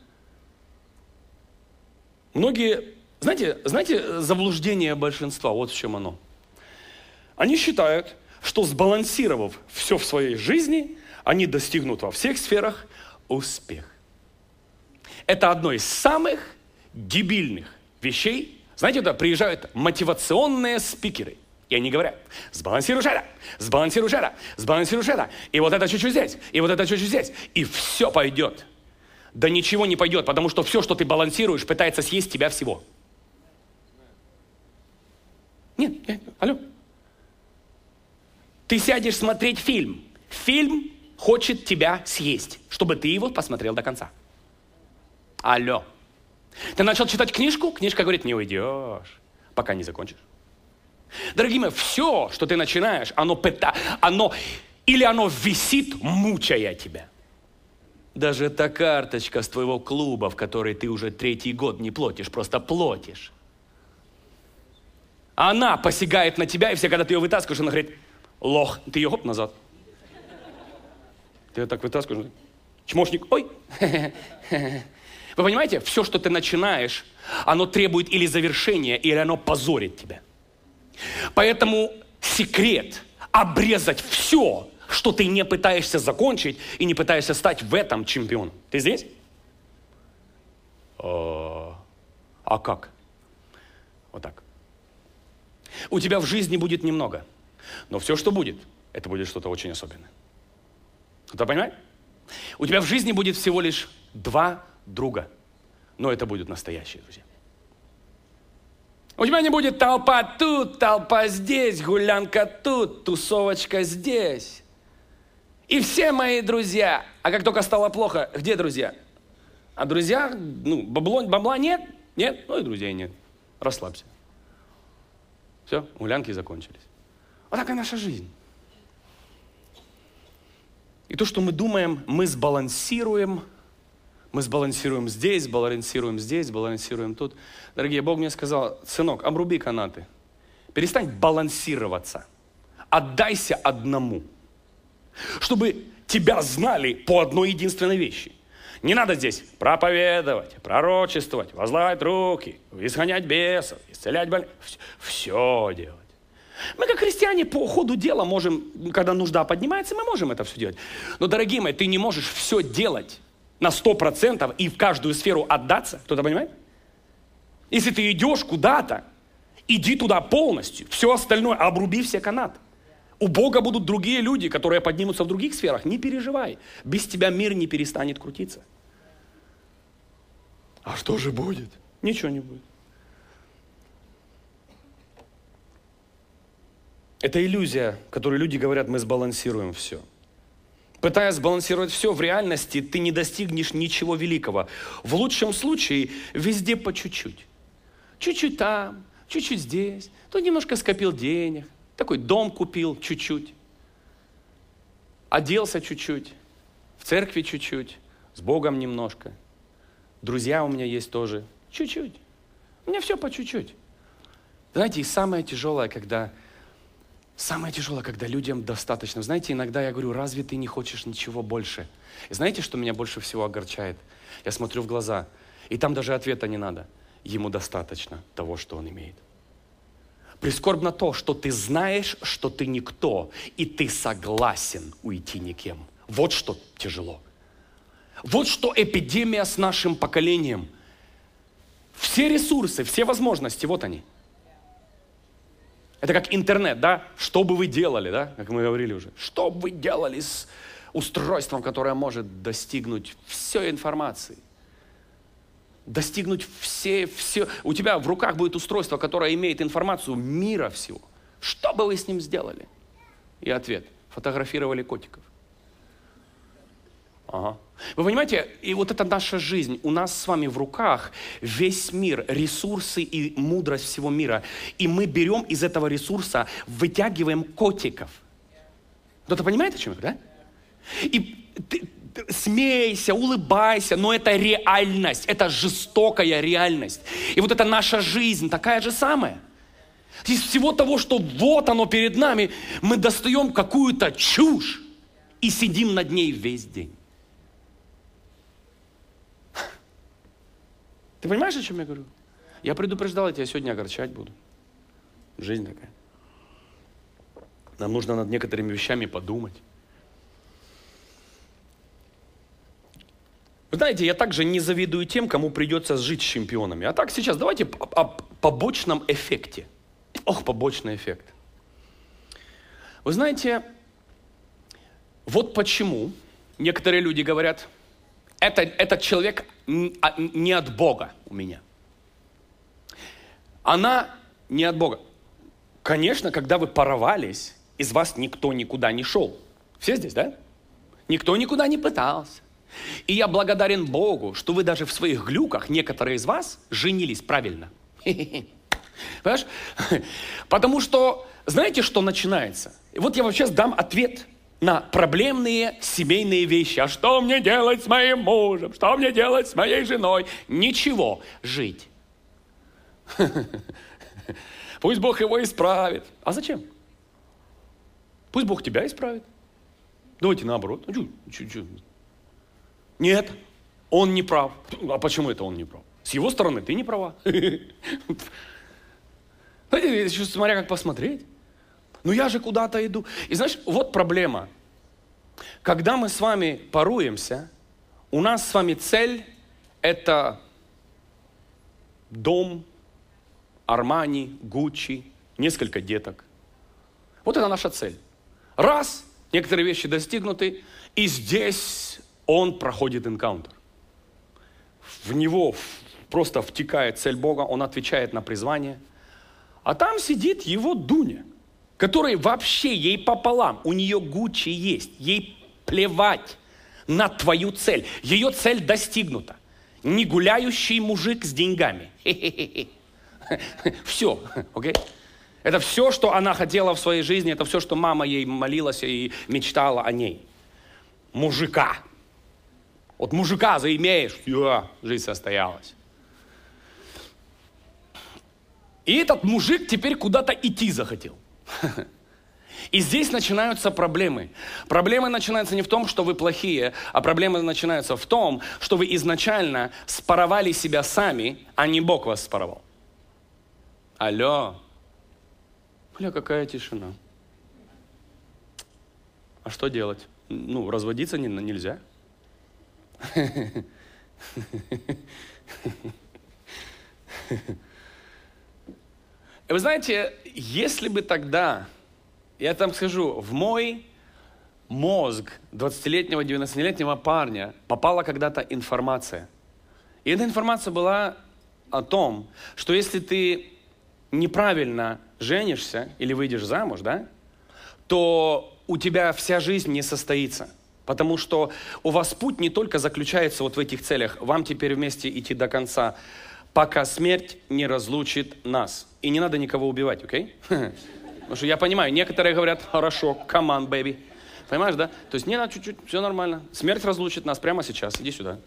Speaker 1: Многие... Знаете, заблуждение большинства, вот в чем оно. Они считают, что сбалансировав все в своей жизни, они достигнут во всех сферах успех. Это одно из самых дебильных вещей. Знаете, туда приезжают мотивационные спикеры. И они говорят, сбалансируешь это, сбалансируешь это, сбалансируешь это. И вот это чуть-чуть здесь, и вот это чуть-чуть здесь. И все пойдет. Да ничего не пойдет, потому что все, что ты балансируешь, пытается съесть тебя всего. Нет, алло. Ты сядешь смотреть фильм. Фильм хочет тебя съесть, чтобы ты его посмотрел до конца. Алло. Ты начал читать книжку, книжка говорит, не уйдешь, пока не закончишь. Дорогие мои, все, что ты начинаешь, оно висит, мучая тебя. Даже та карточка с твоего клуба, в которой ты уже 3-й год не платишь, просто платишь. Она посягает на тебя, и все, когда ты ее вытаскиваешь, она говорит, лох, ты ее хоп назад. Ты ее так вытаскиваешь, чмошник, ой. Вы понимаете, все, что ты начинаешь, оно требует или завершения, или оно позорит тебя. Поэтому секрет обрезать все, что ты не пытаешься закончить и не пытаешься стать в этом чемпионом. Ты здесь? А как? Вот так. У тебя в жизни будет немного, но все, что будет, это будет что-то очень особенное. Кто понимает? У тебя в жизни будет всего лишь 2 друга, но это будут настоящие друзья. У тебя не будет толпа тут, толпа здесь, гулянка тут, тусовочка здесь. И все мои друзья. А как только стало плохо, где друзья? А друзья, бабла нет? Нет? Ну и друзей нет. Расслабься. Все, гулянки закончились. Вот такая наша жизнь. И то, что мы думаем, мы сбалансируем здесь, балансируем тут. Дорогие, Бог мне сказал, сынок, обруби канаты. Перестань балансироваться. Отдайся одному. Чтобы тебя знали по одной единственной вещи. Не надо здесь проповедовать, пророчествовать, возлагать руки, изгонять бесов, исцелять больных. Все делать. Мы, как христиане, по ходу дела можем, когда нужда поднимается, мы можем это все делать. Но, дорогие мои, ты не можешь все делать на 100% и в каждую сферу отдаться. Кто-то понимает? Если ты идешь куда-то, иди туда полностью. Все остальное, обруби все канаты. У Бога будут другие люди, которые поднимутся в других сферах. Не переживай. Без тебя мир не перестанет крутиться. А что же будет? Ничего не будет. Это иллюзия, которую люди говорят, мы сбалансируем все. Пытаясь сбалансировать все, в реальности ты не достигнешь ничего великого. В лучшем случае везде по чуть-чуть. Чуть-чуть там, чуть-чуть здесь. Тут немножко скопил денег. Такой дом купил чуть-чуть. Оделся чуть-чуть. В церкви чуть-чуть. С Богом немножко. Друзья у меня есть тоже. Чуть-чуть. У меня все по чуть-чуть. Знаете, и самое тяжелое, когда людям достаточно. Знаете, иногда я говорю, разве ты не хочешь ничего больше? И знаете, что меня больше всего огорчает? Я смотрю в глаза, и там даже ответа не надо. Ему достаточно того, что он имеет. Прискорбно то, что ты знаешь, что ты никто, и ты согласен уйти никем. Вот что тяжело. Вот что эпидемия с нашим поколением. Все ресурсы, все возможности, вот они. Это как интернет, да? Что бы вы делали, да? Как мы говорили уже. Что бы вы делали с устройством, которое может достигнуть всей информации? Достигнуть все. У тебя в руках будет устройство, которое имеет информацию мира всего. Что бы вы с ним сделали? И ответ. Фотографировали котиков. Ага. Вы понимаете, и вот это наша жизнь. У нас с вами в руках весь мир, ресурсы и мудрость всего мира. И мы берем из этого ресурса, вытягиваем котиков. Кто-то понимает, о чем я, да? И ты смейся, улыбайся, но это реальность, это жестокая реальность. И вот это наша жизнь, такая же самая. Из всего того, что вот оно перед нами, мы достаем какую-то чушь и сидим над ней весь день. Ты понимаешь, о чем я говорю? Я предупреждал, я тебя сегодня огорчать буду. Жизнь такая. Нам нужно над некоторыми вещами подумать. Вы знаете, я также не завидую тем, кому придется жить с чемпионами. А так сейчас давайте о побочном эффекте. Побочный эффект. Вы знаете, вот почему некоторые люди говорят, этот человек не от Бога у меня. Она не от Бога. Конечно, когда вы порвались, из вас никто никуда не шел. Все здесь, да? Никто никуда не пытался. И я благодарен Богу, что вы даже в своих глюках, некоторые из вас, женились правильно. Понимаешь? Потому что, знаете, что начинается? И вот я вам сейчас дам ответ на проблемные семейные вещи. А что мне делать с моим мужем? Что мне делать с моей женой? Ничего. Жить. Пусть Бог его исправит. А зачем? Пусть Бог тебя исправит. Давайте наоборот. Нет, он не прав. А почему это он не прав? С его стороны ты не права. Знаете, смотря как посмотреть. Ну я же куда-то иду. И знаешь, вот проблема. Когда мы с вами поруемся, у нас с вами цель – это дом, Армани, Гуччи, несколько деток. Вот это наша цель. Раз, некоторые вещи достигнуты, и здесь он проходит энкаунтер. В него просто втекает цель Бога, он отвечает на призвание. А там сидит его Дуня, которой вообще ей пополам, у нее Гуччи есть, ей плевать на твою цель. Ее цель достигнута. Не гуляющий мужик с деньгами. Все, окей? Это все, что она хотела в своей жизни, это все, что мама ей молилась и мечтала о ней. Мужика. Вот мужика заимеешь, все, жизнь состоялась. И этот мужик теперь куда-то идти захотел. И здесь начинаются проблемы. Проблемы начинаются не в том, что вы плохие, а проблемы начинаются в том, что вы изначально спаровали себя сами, а не Бог вас спаровал. Алло. Бля, какая тишина. А что делать? Ну, разводиться нельзя. И вы знаете, если бы тогда, я там скажу, в мой мозг 20-летнего, 19-летнего парня попала когда-то информация. И эта информация была о том, что если ты неправильно женишься или выйдешь замуж, да, то у тебя вся жизнь не состоится. Потому что у вас путь не только заключается вот в этих целях. Вам теперь вместе идти до конца, пока смерть не разлучит нас. И не надо никого убивать, окей? Потому что я понимаю, некоторые говорят, хорошо, come on, baby. Понимаешь, да? То есть не надо чуть-чуть, все нормально. Смерть разлучит нас прямо сейчас, иди сюда.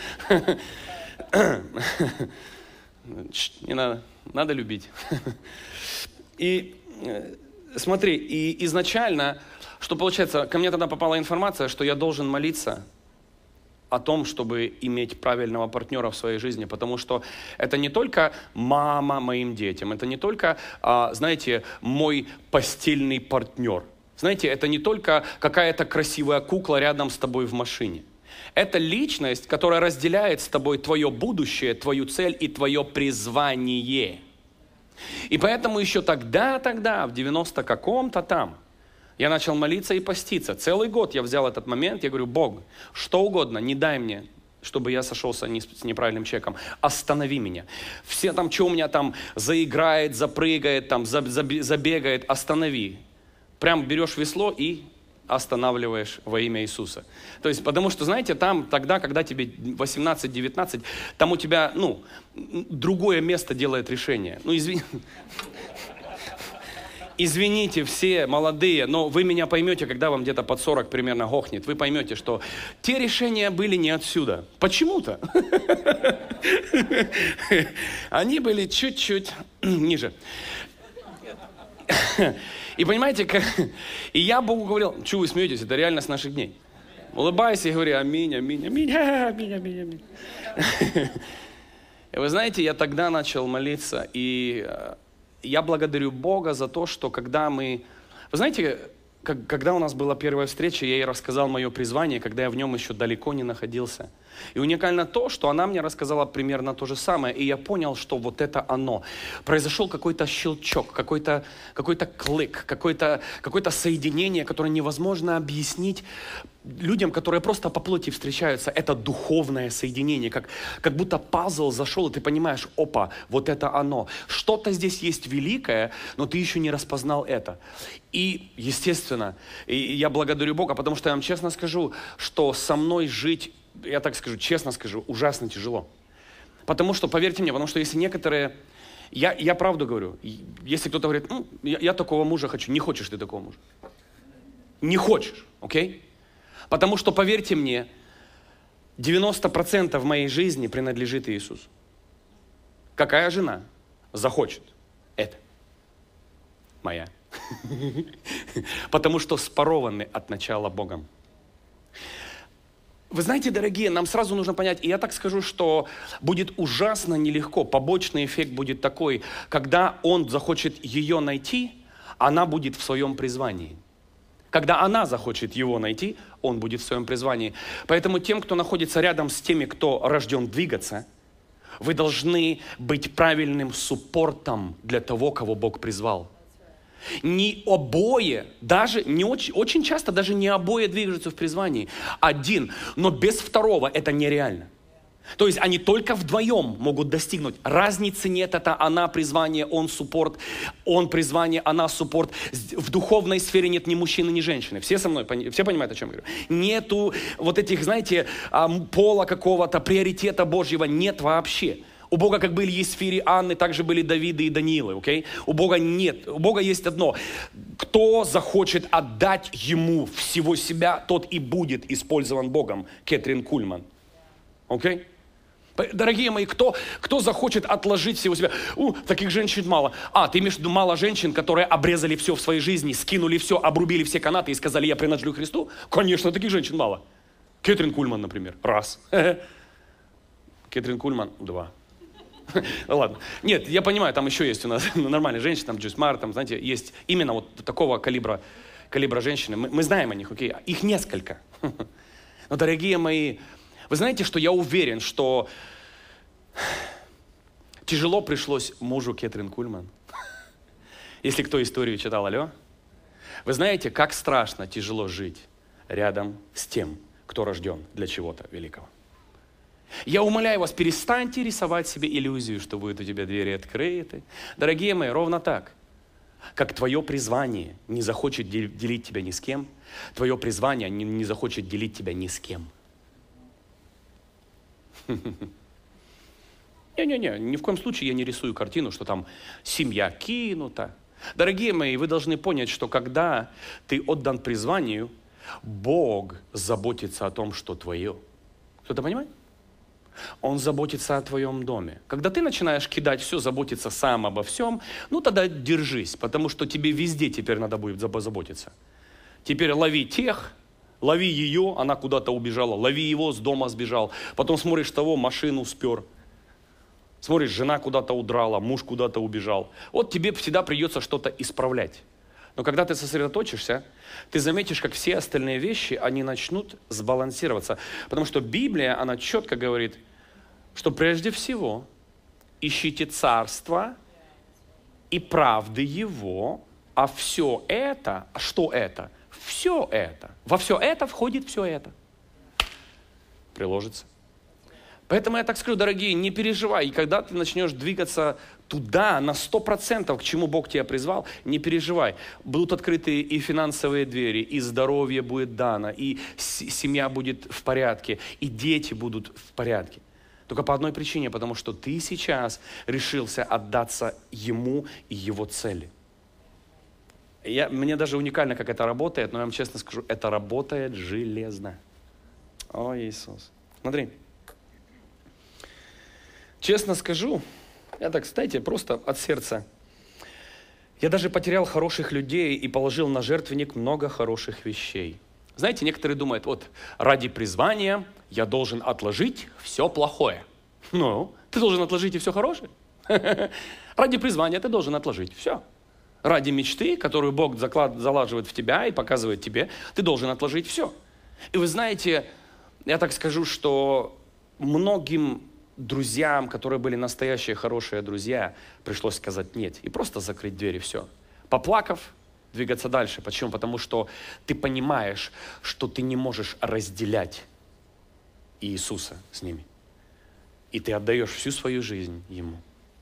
Speaker 1: Не надо, надо любить. И смотри, и изначально, что получается, ко мне тогда попала информация, что я должен молиться о том, чтобы иметь правильного партнера в своей жизни, потому что это не только мама моим детям, это не только, знаете, мой постельный партнер. Знаете, это не только какая-то красивая кукла рядом с тобой в машине. Это личность, которая разделяет с тобой твое будущее, твою цель и твое призвание. И поэтому еще тогда, в 90 каком-то там, я начал молиться и поститься. Целый год я взял этот момент, я говорю, Бог, что угодно, не дай мне, чтобы я сошелся с неправильным человеком. Останови меня. Все там, что у меня там заиграет, запрыгает, там забегает, останови. Прям берешь весло и останавливаешь во имя Иисуса. То есть, потому что, знаете, там тогда, когда тебе 18-19, там у тебя, другое место делает решение. Извините все молодые, но вы меня поймете, когда вам где-то под 40 примерно гохнет. Вы поймете, что те решения были не отсюда. Почему-то. Они были чуть-чуть ниже. И понимаете, и я Богу говорил, что вы смеетесь, это реальность наших дней. Улыбайся и говори, аминь, аминь, аминь, аминь, аминь, аминь. И вы знаете, я тогда начал молиться, и я благодарю Бога за то, что когда мы... Вы знаете, когда у нас была первая встреча, я ей рассказал мое призвание, когда я в нем еще далеко не находился. И уникально то, что она мне рассказала примерно то же самое, и я понял, что вот это оно. Произошел какой-то щелчок, какой-то клик, какое-то соединение, которое невозможно объяснить людям, которые просто по плоти встречаются. Это духовное соединение, как будто пазл зашел, и ты понимаешь, опа, вот это оно. Что-то здесь есть великое, но ты еще не распознал это. И, естественно, я благодарю Бога, потому что я вам честно скажу, что со мной жить, я так скажу, честно скажу, ужасно тяжело. Потому что, поверьте мне, потому что если некоторые... Я правду говорю. Если кто-то говорит, я такого мужа хочу. Не хочешь ты такого мужа. Не хочешь, окей? Потому что, поверьте мне, 90% моей жизни принадлежит Иисусу. Какая жена захочет это? Моя. Потому что спорованы от начала Богом. Вы знаете, дорогие, нам сразу нужно понять, и я так скажу, что будет ужасно нелегко. Побочный эффект будет такой, когда он захочет ее найти, она будет в своем призвании. Когда она захочет его найти, он будет в своем призвании. Поэтому тем, кто находится рядом с теми, кто рожден двигаться, вы должны быть правильным суппортом для того, кого Бог призвал. Не обои, даже не очень часто даже не обои движутся в призвании. Один, но без второго это нереально. То есть они только вдвоем могут достигнуть. Разницы нет, это она призвание, он суппорт, он призвание, она суппорт. В духовной сфере нет ни мужчины, ни женщины. Все со мной, все понимают, о чем я говорю? Нету вот этих, знаете, пола какого-то, приоритета Божьего, нет вообще. У Бога как были есть в сфере Анны, так же были Давиды и Даниилы, окей? У Бога нет. У Бога есть одно. Кто захочет отдать Ему всего себя, тот и будет использован Богом. Кэтрин Кульман. Окей? Дорогие мои, кто захочет отложить всего себя? Таких женщин мало. Ты имеешь в виду мало женщин, которые обрезали все в своей жизни, скинули все, обрубили все канаты и сказали, я принадлежу Христу? Конечно, таких женщин мало. Кэтрин Кульман, например. Раз. Кэтрин Кульман. Два. Ладно. Нет, я понимаю, там еще есть у нас нормальные женщины, там Джойс Мар, там, знаете, есть именно вот такого калибра женщины. Мы знаем о них, окей? Их несколько. Но, дорогие мои, вы знаете, что я уверен, что тяжело пришлось мужу Кэтрин Кульман. Если кто историю читал, алло. Вы знаете, как страшно тяжело жить рядом с тем, кто рожден для чего-то великого. Я умоляю вас, перестаньте рисовать себе иллюзию, что будут у тебя двери открыты. Дорогие мои, ровно так. как твое призвание не захочет делить тебя ни с кем, твое призвание не захочет делить тебя ни с кем. Не-не-не, ни в коем случае я не рисую картину, что там семья кинута. Дорогие мои, вы должны понять, что когда ты отдан призванию, Бог заботится о том, что твое. Кто-то понимает? Он заботится о твоем доме. Когда ты начинаешь кидать все, заботиться сам обо всем, ну тогда держись, потому что тебе везде теперь надо будет заботиться. Теперь лови тех, лови ее, она куда-то убежала, лови его, с дома сбежал. Потом смотришь того, машину спер. Смотришь, жена куда-то удрала, муж куда-то убежал. Вот тебе всегда придется что-то исправлять. Но когда ты сосредоточишься, ты заметишь, как все остальные вещи, они начнут сбалансироваться. Потому что Библия, она четко говорит, что прежде всего ищите царство и правды Его, а все это, что это? Все это. Во все это входит все это. Приложится. Поэтому я так скажу, дорогие, не переживай. И когда ты начнешь двигаться туда, на 100%, к чему Бог тебя призвал, не переживай. Будут открыты и финансовые двери, и здоровье будет дано, и семья будет в порядке, и дети будут в порядке. Только по одной причине, потому что ты сейчас решился отдаться Ему и Его цели. Мне даже уникально, как это работает, но я вам честно скажу, это работает железно. О, Иисус. Смотри. Честно скажу, я так, знаете, просто от сердца. Я даже потерял хороших людей и положил на жертвенник много хороших вещей. Знаете, некоторые думают, вот ради призвания я должен отложить все плохое. Ну, ты должен отложить и все хорошее. Ради призвания ты должен отложить все. Ради мечты, которую Бог залаживает в тебя и показывает тебе, ты должен отложить все. И вы знаете, я так скажу, что многим друзьям, которые были настоящие хорошие друзья, пришлось сказать нет и просто закрыть дверь и все. Поплакав, двигаться дальше. Почему? Потому что ты понимаешь, что ты не можешь разделять Иисуса с ними. И ты отдаешь всю свою жизнь Ему.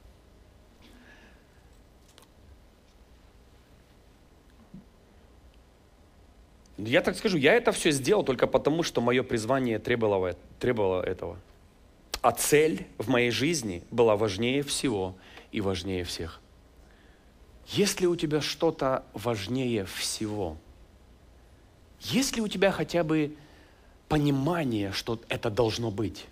Speaker 1: Я так скажу, я это все сделал только потому, что мое призвание требовало этого. А цель в моей жизни была важнее всего и важнее всех. Есть ли у тебя что-то важнее всего? Есть ли у тебя хотя бы понимание, что это должно быть?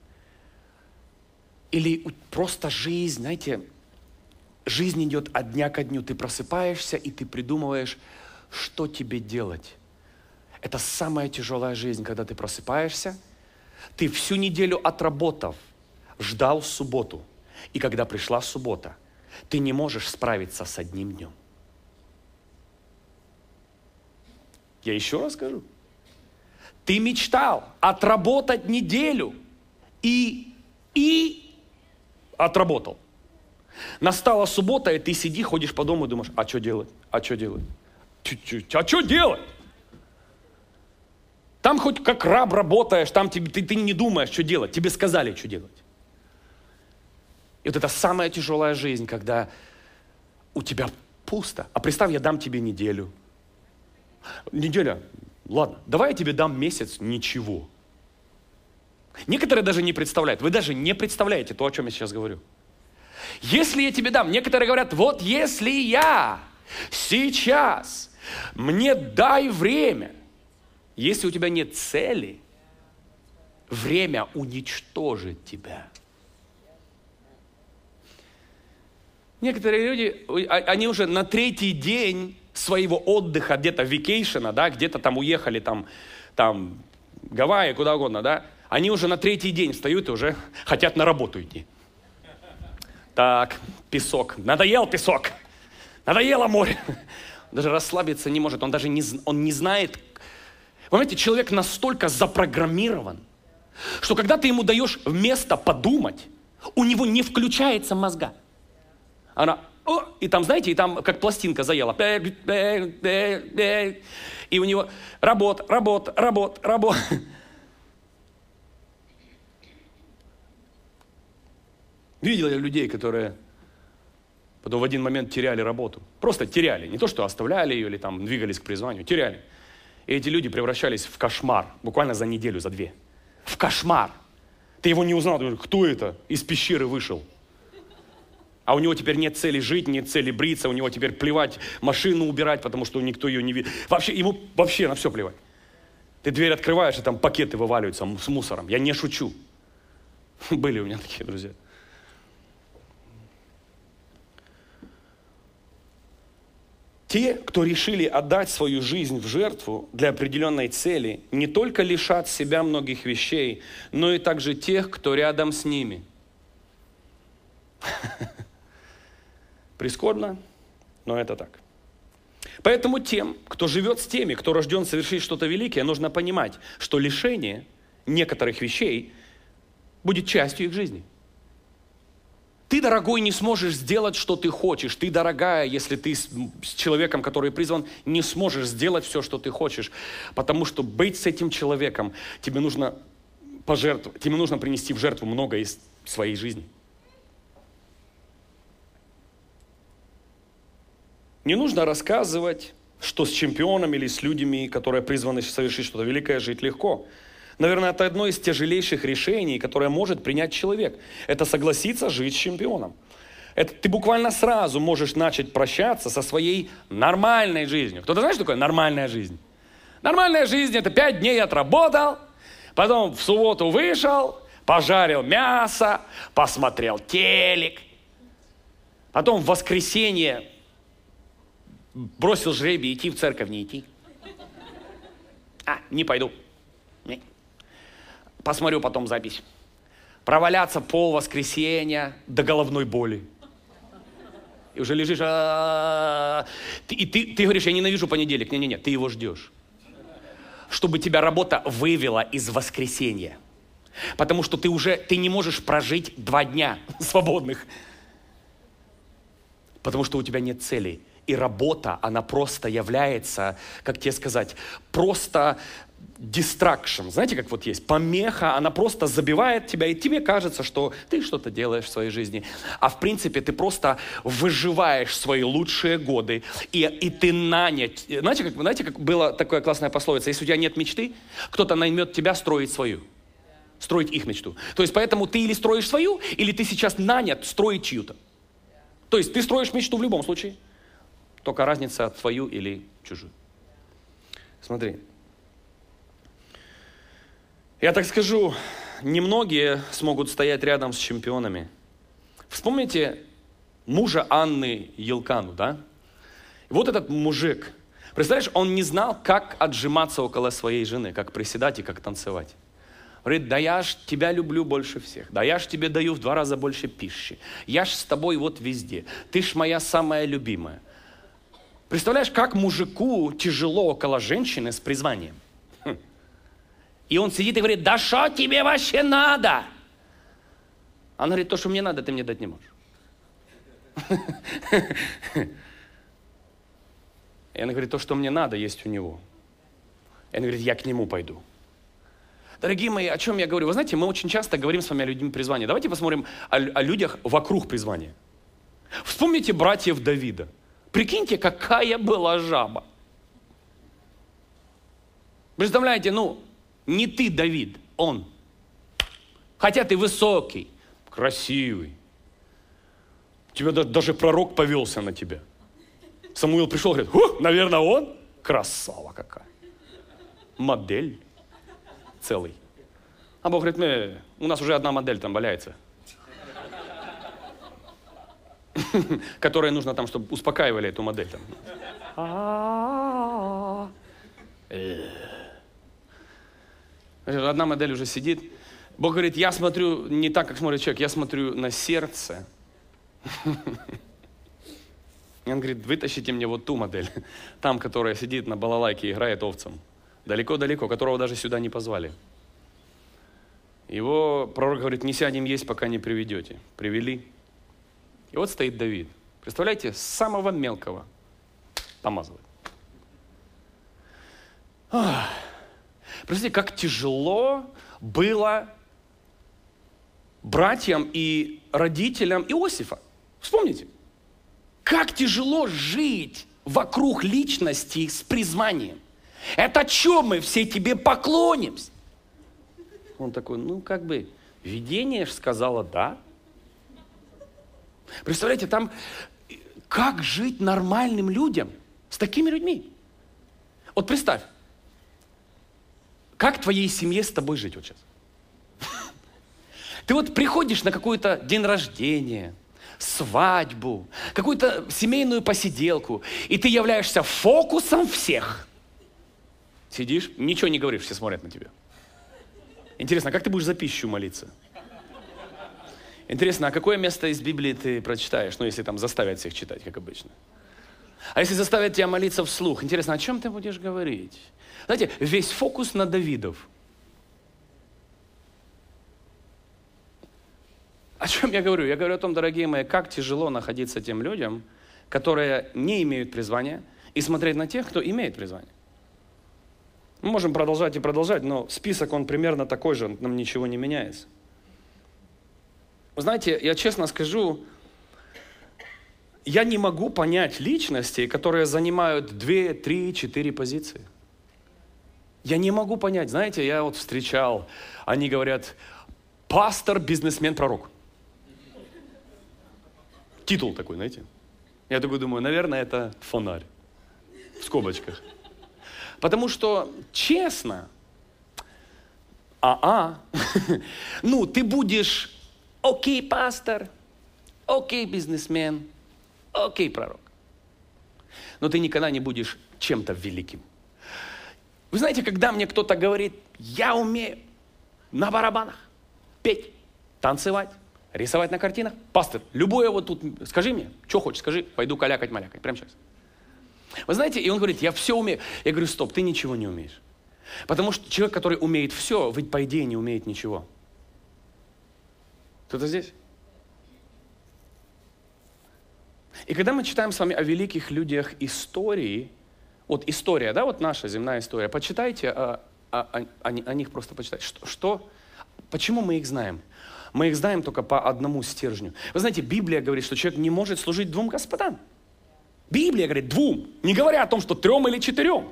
Speaker 1: Или просто жизнь, знаете, жизнь идет от дня ко дню. Ты просыпаешься, и ты придумываешь, что тебе делать. Это самая тяжелая жизнь, когда ты просыпаешься, ты всю неделю отработав, ждал субботу. И когда пришла суббота, ты не можешь справиться с одним днем. Я еще раз скажу. Ты мечтал отработать неделю и отработал. Настала суббота, и ты сидишь, ходишь по дому и думаешь, а что делать? А что делать? А что делать? Там хоть как раб работаешь, там ты не думаешь, что делать. Тебе сказали, что делать. И вот это самая тяжелая жизнь, когда у тебя пусто. А представь, я дам тебе неделю. Неделя, ладно, давай я тебе дам месяц, ничего. Некоторые даже не представляют. Вы даже не представляете то, о чем я сейчас говорю. Если я тебе дам, некоторые говорят, вот если я сейчас, мне дай время. Если у тебя нет цели, время уничтожит тебя. Некоторые люди, они уже на третий день своего отдыха, где-то вакейшена, да, где-то там уехали, там Гавайи, куда угодно, да, они уже на третий день встают и уже хотят на работу идти. Так, песок, надоел песок, надоело море. Даже расслабиться не может, он даже не знает. Вы знаете, человек настолько запрограммирован, что когда ты ему даешь место подумать, у него не включается мозга. Она, и там, знаете, и там как пластинка заела. И у него работа. Видел я людей, которые Потом в один момент теряли работу. Просто теряли. Не то, что оставляли ее или там двигались к призванию. Теряли. И эти люди превращались в кошмар. Буквально за неделю, за две. В кошмар. Ты его не узнал. Ты говоришь, кто это? Из пещеры вышел. А у него теперь нет цели жить, нет цели бриться. У него теперь плевать машину убирать, потому что никто ее не видит. Вообще, ему вообще на все плевать. Ты дверь открываешь, и там пакеты вываливаются с мусором. Я не шучу. Были у меня такие друзья. Те, кто решили отдать свою жизнь в жертву для определенной цели, не только лишат себя многих вещей, но и также тех, кто рядом с ними. Прискорбно, но это так. Поэтому тем, кто живет с теми, кто рожден совершить что-то великое, нужно понимать, что лишение некоторых вещей будет частью их жизни. Ты, дорогой, не сможешь сделать, что ты хочешь. Ты, дорогая, если ты с человеком, который призван, не сможешь сделать все, что ты хочешь. Потому что быть с этим человеком, тебе нужно пожертвовать, тебе нужно принести в жертву много из своей жизни. Не нужно рассказывать, что с чемпионом или с людьми, которые призваны совершить что-то великое, жить легко. Наверное, это одно из тяжелейших решений, которое может принять человек. Это согласиться жить с чемпионом. Это ты буквально сразу можешь начать прощаться со своей нормальной жизнью. Кто-то знает, что такое нормальная жизнь? Нормальная жизнь – это 5 дней отработал, потом в субботу вышел, пожарил мясо, посмотрел телек. Потом в воскресенье бросил жребий, идти в церковь, не идти. Не пойду. Не. Посмотрю потом запись. Проваляться пол воскресенья до головной боли. И уже лежишь. И ты говоришь, я ненавижу понедельник. Не-не-не, ты его ждешь. Чтобы тебя работа вывела из воскресенья. Потому что ты не можешь прожить 2 дня свободных. Потому что у тебя нет целей. И работа, она просто является, как тебе сказать, просто distraction. Знаете, как вот есть помеха, она просто забивает тебя, и тебе кажется, что ты что-то делаешь в своей жизни. А в принципе ты просто выживаешь свои лучшие годы, и ты нанят. Знаете, как была такая классная пословица, если у тебя нет мечты, кто-то наймет тебя строить свою. Строить их мечту. То есть поэтому ты или строишь свою, или ты сейчас нанят строить чью-то. То есть ты строишь мечту в любом случае. Только разница твою или чужую. Смотри. Я так скажу, немногие смогут стоять рядом с чемпионами. Вспомните мужа Анны Елкану, да? Вот этот мужик, представляешь, он не знал, как отжиматься около своей жены, как приседать и как танцевать. Говорит, да я ж тебя люблю больше всех, да я ж тебе даю в 2 раза больше пищи, я ж с тобой вот везде, ты ж моя самая любимая. Представляешь, как мужику тяжело около женщины с призванием. И он сидит и говорит, да что тебе вообще надо? Она говорит, то, что мне надо, ты мне дать не можешь. И она говорит, то, что мне надо, есть у него. И она говорит, я к нему пойду. Дорогие мои, о чем я говорю? Вы знаете, мы очень часто говорим с вами о людях призвания. Давайте посмотрим о людях вокруг призвания. Вспомните братьев Давида. Прикиньте, какая была жаба. Представляете, не ты, Давид, он. Хотя ты высокий, красивый. Тебя даже пророк повелся на тебя. Самуил пришел и говорит, наверное, он. Красава какая. Модель целый. А Бог говорит, у нас уже одна модель там валяется. Которая нужно там, чтобы успокаивали эту модель. Одна модель уже сидит. Бог говорит, я смотрю не так, как смотрит человек, я смотрю на сердце. И он говорит, вытащите мне вот ту модель, там, которая сидит на балалайке и играет овцам. Далеко-далеко, которого даже сюда не позвали. Его пророк говорит, не сядем есть, пока не приведете. Привели. И вот стоит Давид. Представляете, с самого мелкого помазывает. Представляете, как тяжело было братьям и родителям Иосифа. Вспомните.
Speaker 2: Как тяжело жить вокруг личности с призванием. Это что мы все тебе поклонимся? Он такой, видение ж сказала да. Представляете, там как жить нормальным людям с такими людьми? Вот представь, как твоей семье с тобой жить вот сейчас? Ты вот приходишь на какой-то день рождения, свадьбу, какую-то семейную посиделку, и ты являешься фокусом всех. Сидишь, ничего не говоришь, все смотрят на тебя. Интересно, а как ты будешь за пищу молиться? Интересно, а какое место из Библии ты прочитаешь, если там заставят всех читать, как обычно? А если заставят тебя молиться вслух, интересно, о чем ты будешь говорить? Знаете, весь фокус на Давидов. О чем я говорю? Я говорю о том, дорогие мои, как тяжело находиться тем людям, которые не имеют призвания, и смотреть на тех, кто имеет призвание. Мы можем продолжать и продолжать, но список, он примерно такой же, нам ничего не меняется. Вы знаете, я честно скажу, я не могу понять личностей, которые занимают 2, 3, 4 позиции. Я не могу понять. Знаете, я вот встречал, они говорят, пастор, бизнесмен, пророк. Титул такой, знаете. Я такой думаю, наверное, это фонарь. В скобочках. Потому что, честно, ты будешь окей, пастор, окей, бизнесмен, окей, пророк. Но ты никогда не будешь чем-то великим. Вы знаете, когда мне кто-то говорит, я умею на барабанах петь, танцевать, рисовать на картинах. Пастор, любое вот тут, скажи мне, что хочешь, скажи, пойду калякать-малякать, прямо сейчас. Вы знаете, и он говорит, я все умею. Я говорю, стоп, ты ничего не умеешь. Потому что человек, который умеет все, ведь по идее не умеет ничего. Кто-то здесь? И когда мы читаем с вами о великих людях истории, вот история, да, вот наша земная история, почитайте о них, просто почитайте. Почему мы их знаем? Мы их знаем только по одному стержню. Вы знаете, Библия говорит, что человек не может служить 2 господам. Библия говорит 2, не говоря о том, что 3 или 4.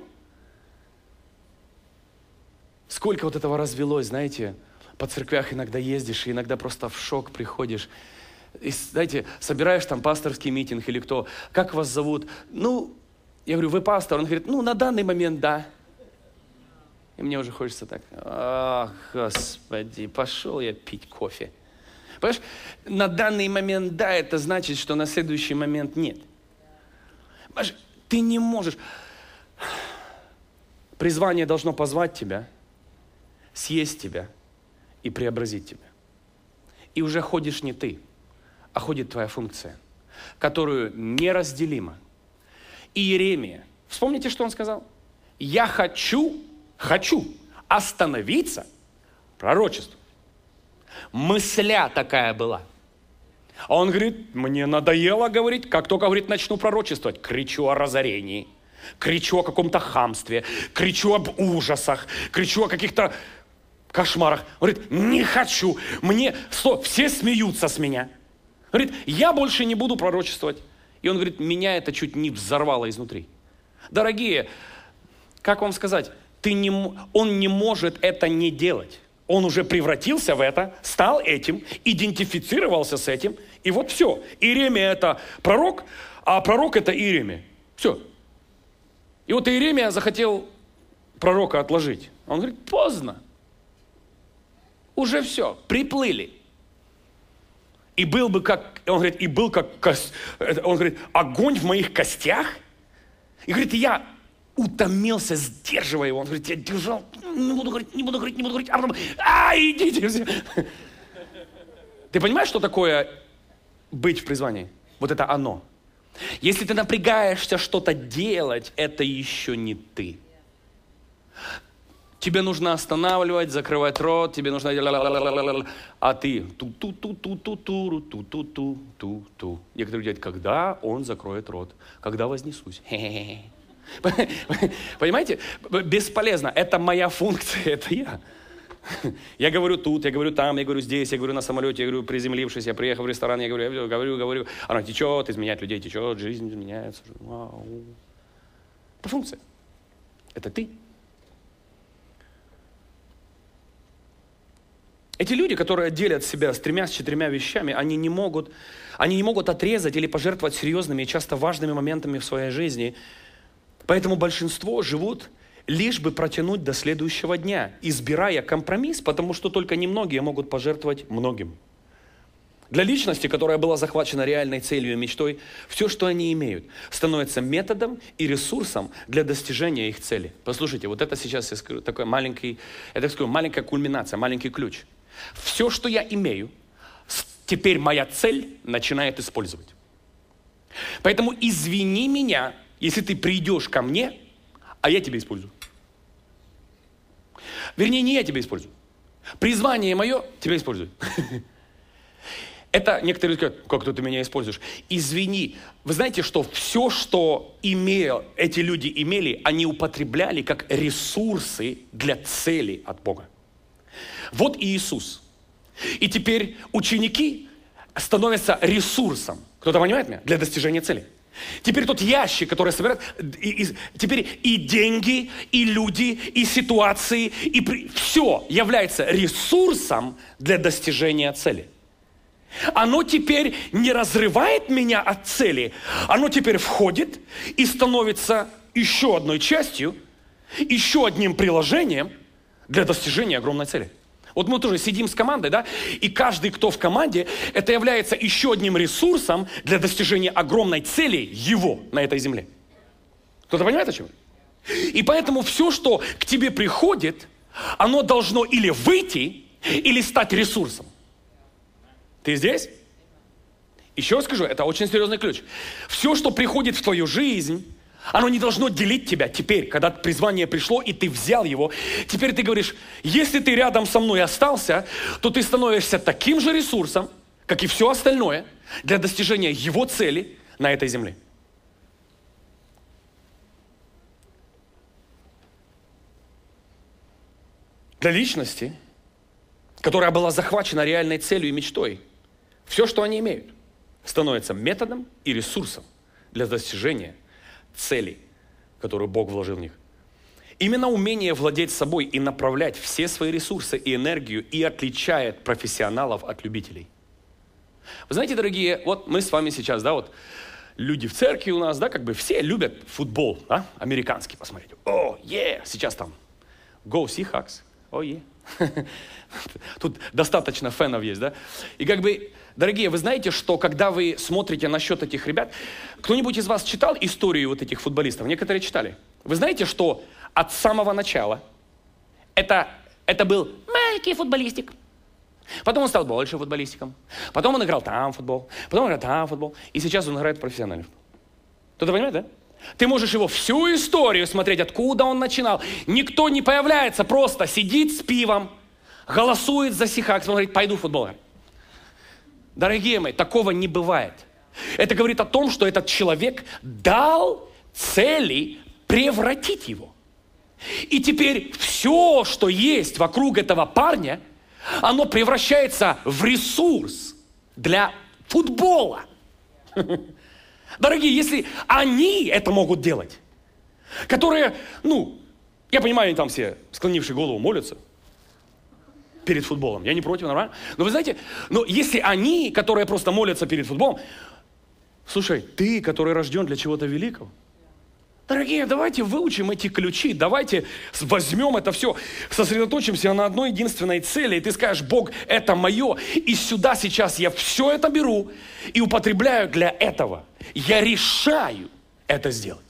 Speaker 2: Сколько вот этого развелось, знаете, по церквях иногда ездишь, и иногда просто в шок приходишь. И, знаете, собираешь там пасторский митинг или кто, как вас зовут? Я говорю, вы пастор? Он говорит, на данный момент да. И мне уже хочется так, ах, Господи, пошел я пить кофе. Понимаешь, на данный момент да, это значит, что на следующий момент нет. Понимаешь, ты не можешь. Призвание должно позвать тебя, съесть тебя и преобразить тебя. И уже ходишь не ты, а ходит твоя функция, которую неразделимо. Иеремия, вспомните, что он сказал? Я хочу остановиться пророчеством. Мысля такая была. А он говорит, мне надоело говорить, как только, говорит, начну пророчествовать, кричу о разорении, кричу о каком-то хамстве, кричу об ужасах, кричу о каких-то кошмарах. Он говорит, не хочу, все смеются с меня. Говорит, я больше не буду пророчествовать. И он говорит, меня это чуть не взорвало изнутри. Дорогие, как вам сказать, он не может это не делать. Он уже превратился в это, стал этим, идентифицировался с этим. И вот все. Иеремия это пророк, а пророк это Иеремия. Все. И вот Иеремия захотел пророка отложить. Он говорит, поздно. Уже все, приплыли. И был бы как, он говорит, он говорит, огонь в моих костях. И говорит, я утомился, сдерживая его. Он говорит, я держал, не буду говорить, а потом, идите все. Ты понимаешь, что такое быть в призвании? Вот это оно. Если ты напрягаешься что-то делать, это еще не ты. Тебе нужно останавливать, закрывать рот, тебе нужно... А ты... Ту-ту-ту-ту-ту-ту-ту-ту-ту. Некоторые говорят, когда он закроет рот, когда вознесусь. Понимаете? Бесполезно. Это моя функция, это я. Я говорю тут, я говорю там, я говорю здесь, я говорю на самолете, я говорю приземлившись, я приехал в ресторан, я говорю. Оно течет, изменяет людей, течет, жизнь изменяется. Вау. Это функция. Это ты. Эти люди, которые делят себя с 3-4 вещами, они не могут отрезать или пожертвовать серьезными и часто важными моментами в своей жизни. Поэтому большинство живут лишь бы протянуть до следующего дня, избирая компромисс, потому что только немногие могут пожертвовать многим. Для личности, которая была захвачена реальной целью и мечтой, все, что они имеют, становится методом и ресурсом для достижения их цели. Послушайте, вот это сейчас я скажу, такой маленький, я так скажу, маленькая кульминация, маленький ключ. Все, что я имею, теперь моя цель начинает использовать. Поэтому извини меня, если ты придешь ко мне, а я тебя использую. Вернее, не я тебя использую. Призвание мое тебя использует. Это некоторые говорят, как ты меня используешь. Извини, вы знаете, что все, что эти люди имели, они употребляли как ресурсы для цели от Бога. Вот и Иисус. И теперь ученики становятся ресурсом. Кто-то понимает меня? Для достижения цели. Теперь тот ящик, который собирает, теперь и деньги, и люди, и ситуации, все является ресурсом для достижения цели. Оно теперь не разрывает меня от цели, оно теперь входит и становится еще одной частью, еще одним приложением для достижения огромной цели. Вот мы тоже сидим с командой, да, и каждый, кто в команде, это является еще одним ресурсом для достижения огромной цели его на этой земле. Кто-то понимает, о чем? И поэтому все, что к тебе приходит, оно должно или выйти, или стать ресурсом. Ты здесь? Еще раз скажу, это очень серьезный ключ. Все, что приходит в твою жизнь, оно не должно делить тебя теперь, когда призвание пришло, и ты взял его. Теперь ты говоришь, если ты рядом со мной остался, то ты становишься таким же ресурсом, как и все остальное, для достижения его цели на этой земле. Для личности, которая была захвачена реальной целью и мечтой, все, что они имеют, становится методом и ресурсом для достижения целей, которую Бог вложил в них. Именно умение владеть собой и направлять все свои ресурсы и энергию и отличает профессионалов от любителей. Вы знаете, дорогие, вот мы с вами сейчас, да, вот люди в церкви у нас, да, как бы все любят футбол, да, американский посмотреть. О, сейчас там Go Seahawks, Тут достаточно фенов есть, да? И как бы, дорогие, вы знаете, что когда вы смотрите насчет этих ребят, кто-нибудь из вас читал историю вот этих футболистов? Некоторые читали. Вы знаете, что от самого начала это был маленький футболистик. Потом он стал больше футболистиком. Потом он играл там в футбол. Потом он играл там в футбол. И сейчас он играет в профессиональный футбол. Кто-то понимает, да? Ты можешь его всю историю смотреть, откуда он начинал. Никто не появляется, просто сидит с пивом, голосует за Seahawks, говорит, пойду в футбол. Дорогие мои, такого не бывает. Это говорит о том, что этот человек дал цели превратить его. И теперь все, что есть вокруг этого парня, оно превращается в ресурс для футбола. Дорогие, если они это могут делать, которые, я понимаю, они там все, склонившие голову, молятся перед футболом. Я не против, нормально. Но вы знаете, если они, которые просто молятся перед футболом, слушай, ты, который рожден для чего-то великого, дорогие, давайте выучим эти ключи, давайте возьмем это все, сосредоточимся на одной единственной цели, и ты скажешь, Бог, это мое, и сюда сейчас я все это беру и употребляю для этого. Я решаю это сделать.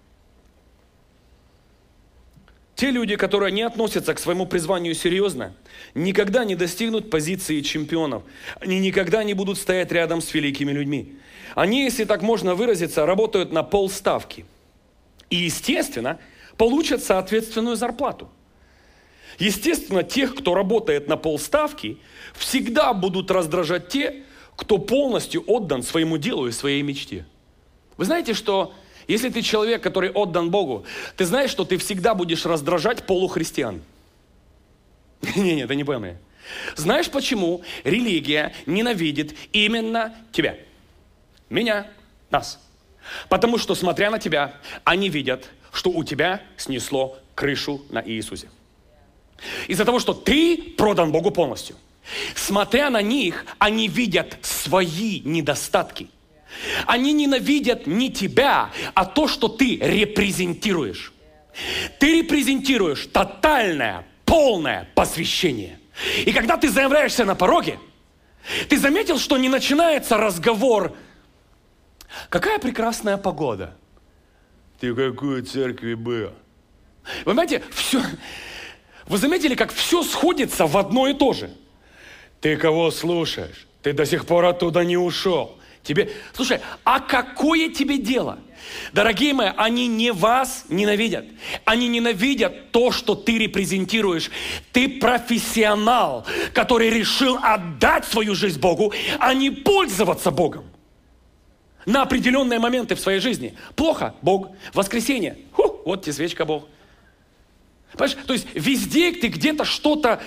Speaker 2: Те люди, которые не относятся к своему призванию серьезно, никогда не достигнут позиции чемпионов. Они никогда не будут стоять рядом с великими людьми. Они, если так можно выразиться, работают на полставки. И, естественно, получат соответственную зарплату. Естественно, тех, кто работает на полставки, всегда будут раздражать те, кто полностью отдан своему делу и своей мечте. Вы знаете, что если ты человек, который отдан Богу, ты знаешь, что ты всегда будешь раздражать полухристиан. Не, ты не понял меня. Знаешь, почему религия ненавидит именно тебя? Меня, нас. Потому что, смотря на тебя, они видят, что у тебя снесло крышу на Иисусе. Из-за того, что ты продан Богу полностью. Смотря на них, они видят свои недостатки. Они ненавидят не тебя, а то, что ты репрезентируешь. Ты репрезентируешь тотальное, полное посвящение. И когда ты заявляешься на пороге, ты заметил, что не начинается разговор: какая прекрасная погода. Ты в какой церкви был? Вы понимаете, все... Вы заметили, как все сходится в одно и то же? Ты кого слушаешь? Ты до сих пор оттуда не ушел. Тебе... Слушай, а какое тебе дело? Дорогие мои, они не вас ненавидят. Они ненавидят то, что ты репрезентируешь. Ты профессионал, который решил отдать свою жизнь Богу, а не пользоваться Богом. На определенные моменты в своей жизни. Плохо, Бог. Воскресенье. Вот тебе свечка, Бог. Понимаешь? То есть везде ты где-то что-то...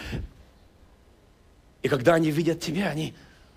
Speaker 2: И когда они видят тебя, они...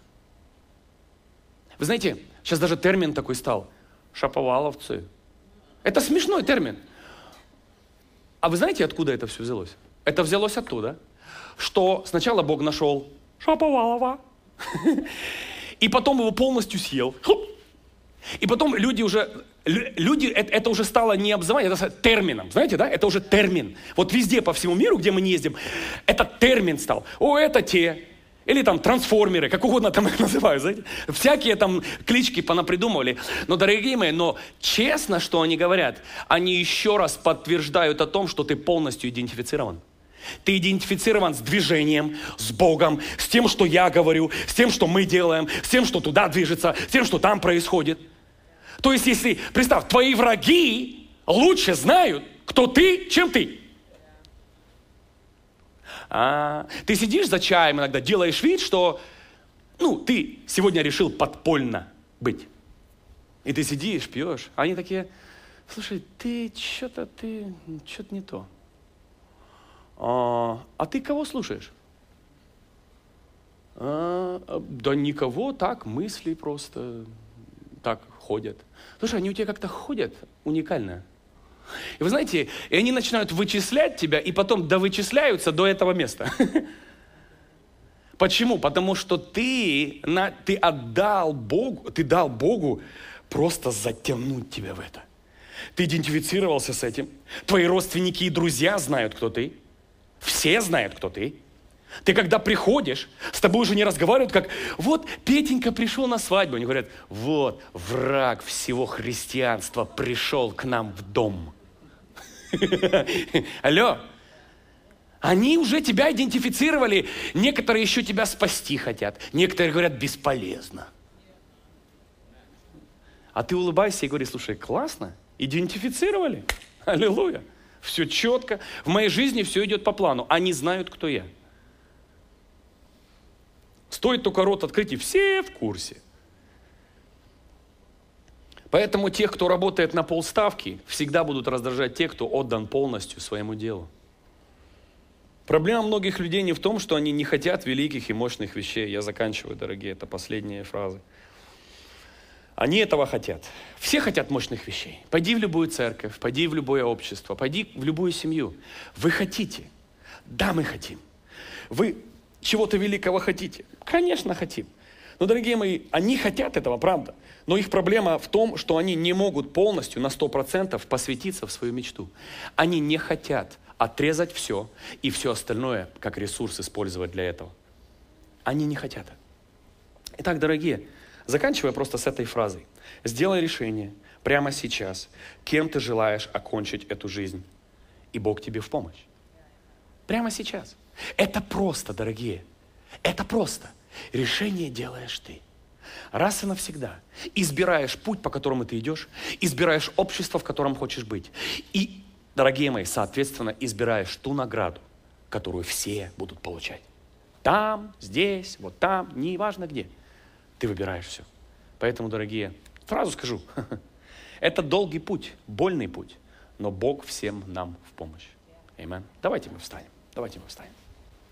Speaker 2: Вы знаете, сейчас даже термин такой стал. Шаповаловцы. Это смешной термин. А вы знаете, откуда это все взялось? Это взялось оттуда, что сначала Бог нашел Шаповалова, и потом его полностью съел. И потом люди, это уже стало не обзывание, это термином. Знаете, да? Это уже термин. Вот везде по всему миру, где мы не ездим, это термин стал. О, это те. Или там трансформеры, как угодно там их называют, знаете. Всякие там клички понапридумывали. Но, дорогие мои, но честно, что они говорят, они еще раз подтверждают о том, что ты полностью идентифицирован. Ты идентифицирован с движением, с Богом, с тем, что я говорю, с тем, что мы делаем, с тем, что туда движется, с тем, что там происходит. То есть, если, представь, твои враги лучше знают, кто ты, чем ты. Ты сидишь за чаем иногда, делаешь вид, что, ты сегодня решил подпольно быть. И ты сидишь, пьешь, а они такие: слушай, ты что-то не то. А ты кого слушаешь? Да никого, так, мысли просто так ходят. Слушай, они у тебя как-то ходят уникально. И вы знаете, и они начинают вычислять тебя, и потом довычисляются до этого места. Почему? Потому что ты дал Богу просто затянуть тебя в это. Ты идентифицировался с этим. Твои родственники и друзья знают, кто ты. Все знают, кто ты. Ты когда приходишь, с тобой уже не разговаривают, как: вот Петенька пришел на свадьбу. Они говорят: вот враг всего христианства пришел к нам в дом. Алло. Они уже тебя идентифицировали. Некоторые еще тебя спасти хотят. Некоторые говорят: бесполезно. А ты улыбайся и говори: слушай, классно, идентифицировали. Аллилуйя. Все четко. В моей жизни все идет по плану. Они знают, кто я. Стоит только рот открыть, и все в курсе. Поэтому тех, кто работает на полставки, всегда будут раздражать те, кто отдан полностью своему делу. Проблема многих людей не в том, что они не хотят великих и мощных вещей. Я заканчиваю, дорогие, это последние фразы. Они этого хотят. Все хотят мощных вещей. Пойди в любую церковь, пойди в любое общество, пойди в любую семью. Вы хотите? Да, мы хотим. Вы чего-то великого хотите? Конечно, хотим. Но, дорогие мои, они хотят этого, правда. Но их проблема в том, что они не могут полностью на 100% посвятиться в свою мечту. Они не хотят отрезать все и все остальное как ресурс использовать для этого. Они не хотят. Итак, дорогие, заканчивая просто с этой фразой. Сделай решение прямо сейчас, кем ты желаешь окончить эту жизнь. И Бог тебе в помощь. Прямо сейчас. Это просто, дорогие. Это просто. Решение делаешь ты. Раз и навсегда. Избираешь путь, по которому ты идешь. Избираешь общество, в котором хочешь быть. И, дорогие мои, соответственно, избираешь ту награду, которую все будут получать. Там, здесь, вот там, неважно где. Ты выбираешь все. Поэтому, дорогие, сразу скажу, это долгий путь, больный путь, но Бог всем нам в помощь. Аминь. Давайте мы встанем. Давайте мы встанем.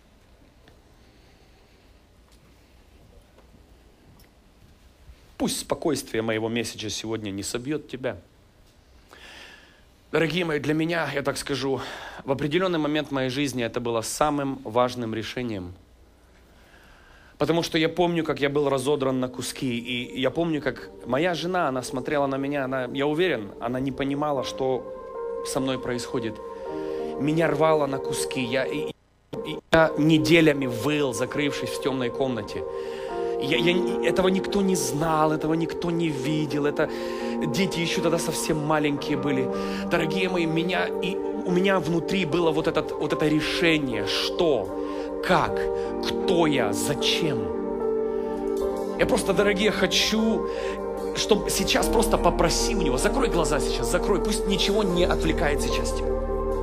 Speaker 2: Пусть спокойствие моего месседжа сегодня не собьет тебя. Дорогие мои, для меня, я так скажу, в определенный момент моей жизни это было самым важным решением. Потому что я помню, как я был разодран на куски. И я помню, как моя жена, она смотрела на меня, я уверен, она не понимала, что со мной происходит. Меня рвало на куски. Я неделями выл, закрывшись в темной комнате. Этого никто не знал, этого никто не видел. Дети еще тогда совсем маленькие были. Дорогие мои, у меня внутри было вот это решение, что, как, кто я, зачем. Я просто, дорогие, хочу, чтобы сейчас просто попроси у него, закрой глаза сейчас, закрой, пусть ничего не отвлекает сейчас тебя.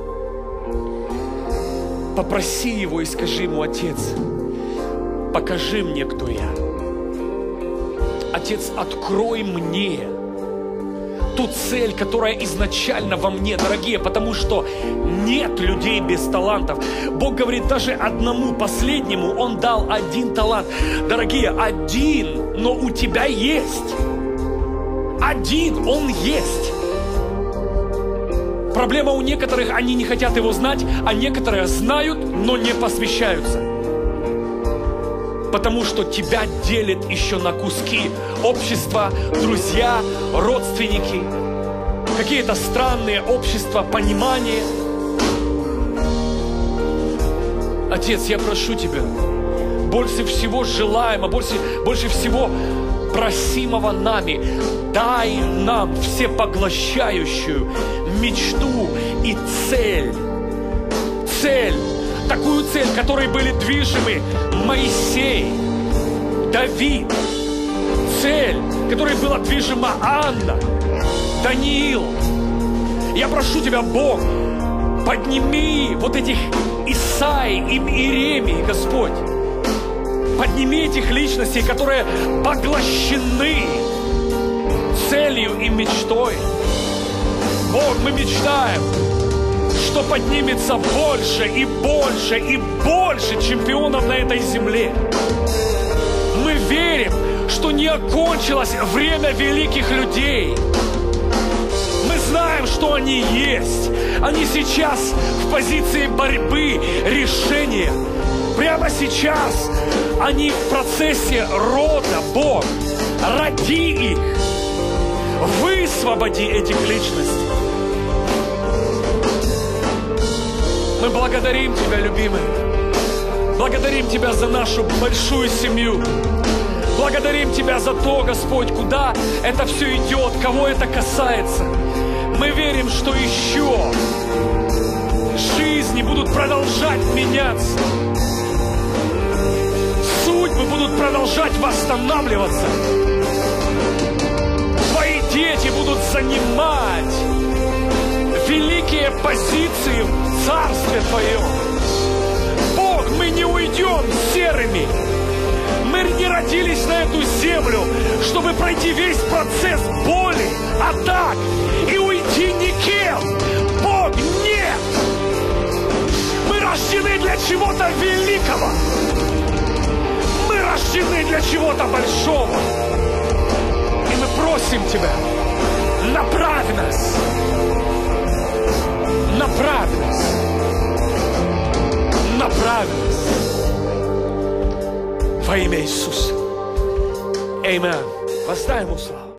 Speaker 2: Попроси его и скажи ему: Отец, покажи мне, кто я. Отец, открой мне ту цель, которая изначально во мне, дорогие, потому что нет людей без талантов. Бог говорит, даже одному последнему Он дал 1 талант. Дорогие, 1, но у тебя есть. 1, он есть. Проблема у некоторых, они не хотят его знать, а некоторые знают, но не посвящаются. Потому что тебя делит еще на куски общество, друзья, родственники, какие-то странные общества, понимание. Отец, я прошу Тебя, больше всего желаемого, больше всего просимого нами, дай нам всепоглощающую мечту и цель. Такую цель, которой были движимы Моисей, Давид. Цель, которой была движима Анна, Даниил. Я прошу Тебя, Бог, подними вот этих Исаи и Иеремии, Господь. Подними этих личностей, которые поглощены целью и мечтой. Бог, мы мечтаем, что поднимется больше и больше и больше чемпионов на этой земле. Мы верим, что не окончилось время великих людей. Мы знаем, что они есть. Они сейчас в позиции борьбы, решения. Прямо сейчас они в процессе рода. Бог, роди их. Высвободи этих личностей. Мы благодарим Тебя, любимый. Благодарим Тебя за нашу большую семью. Благодарим Тебя за то, Господь, куда это все идет, кого это касается. Мы верим, что еще жизни будут продолжать меняться. Судьбы будут продолжать восстанавливаться. Твои дети будут занимать великие позиции в Царстве Твоем. Бог, мы не уйдем серыми. Мы не родились на эту землю, чтобы пройти весь процесс боли, атак и уйти никем. Бог, нет! Мы рождены для чего-то великого. Мы рождены для чего-то большого. И мы просим Тебя, направь нас. Направь нас. Направь нас. Во имя Иисуса. Аминь. Воздай Ему славу.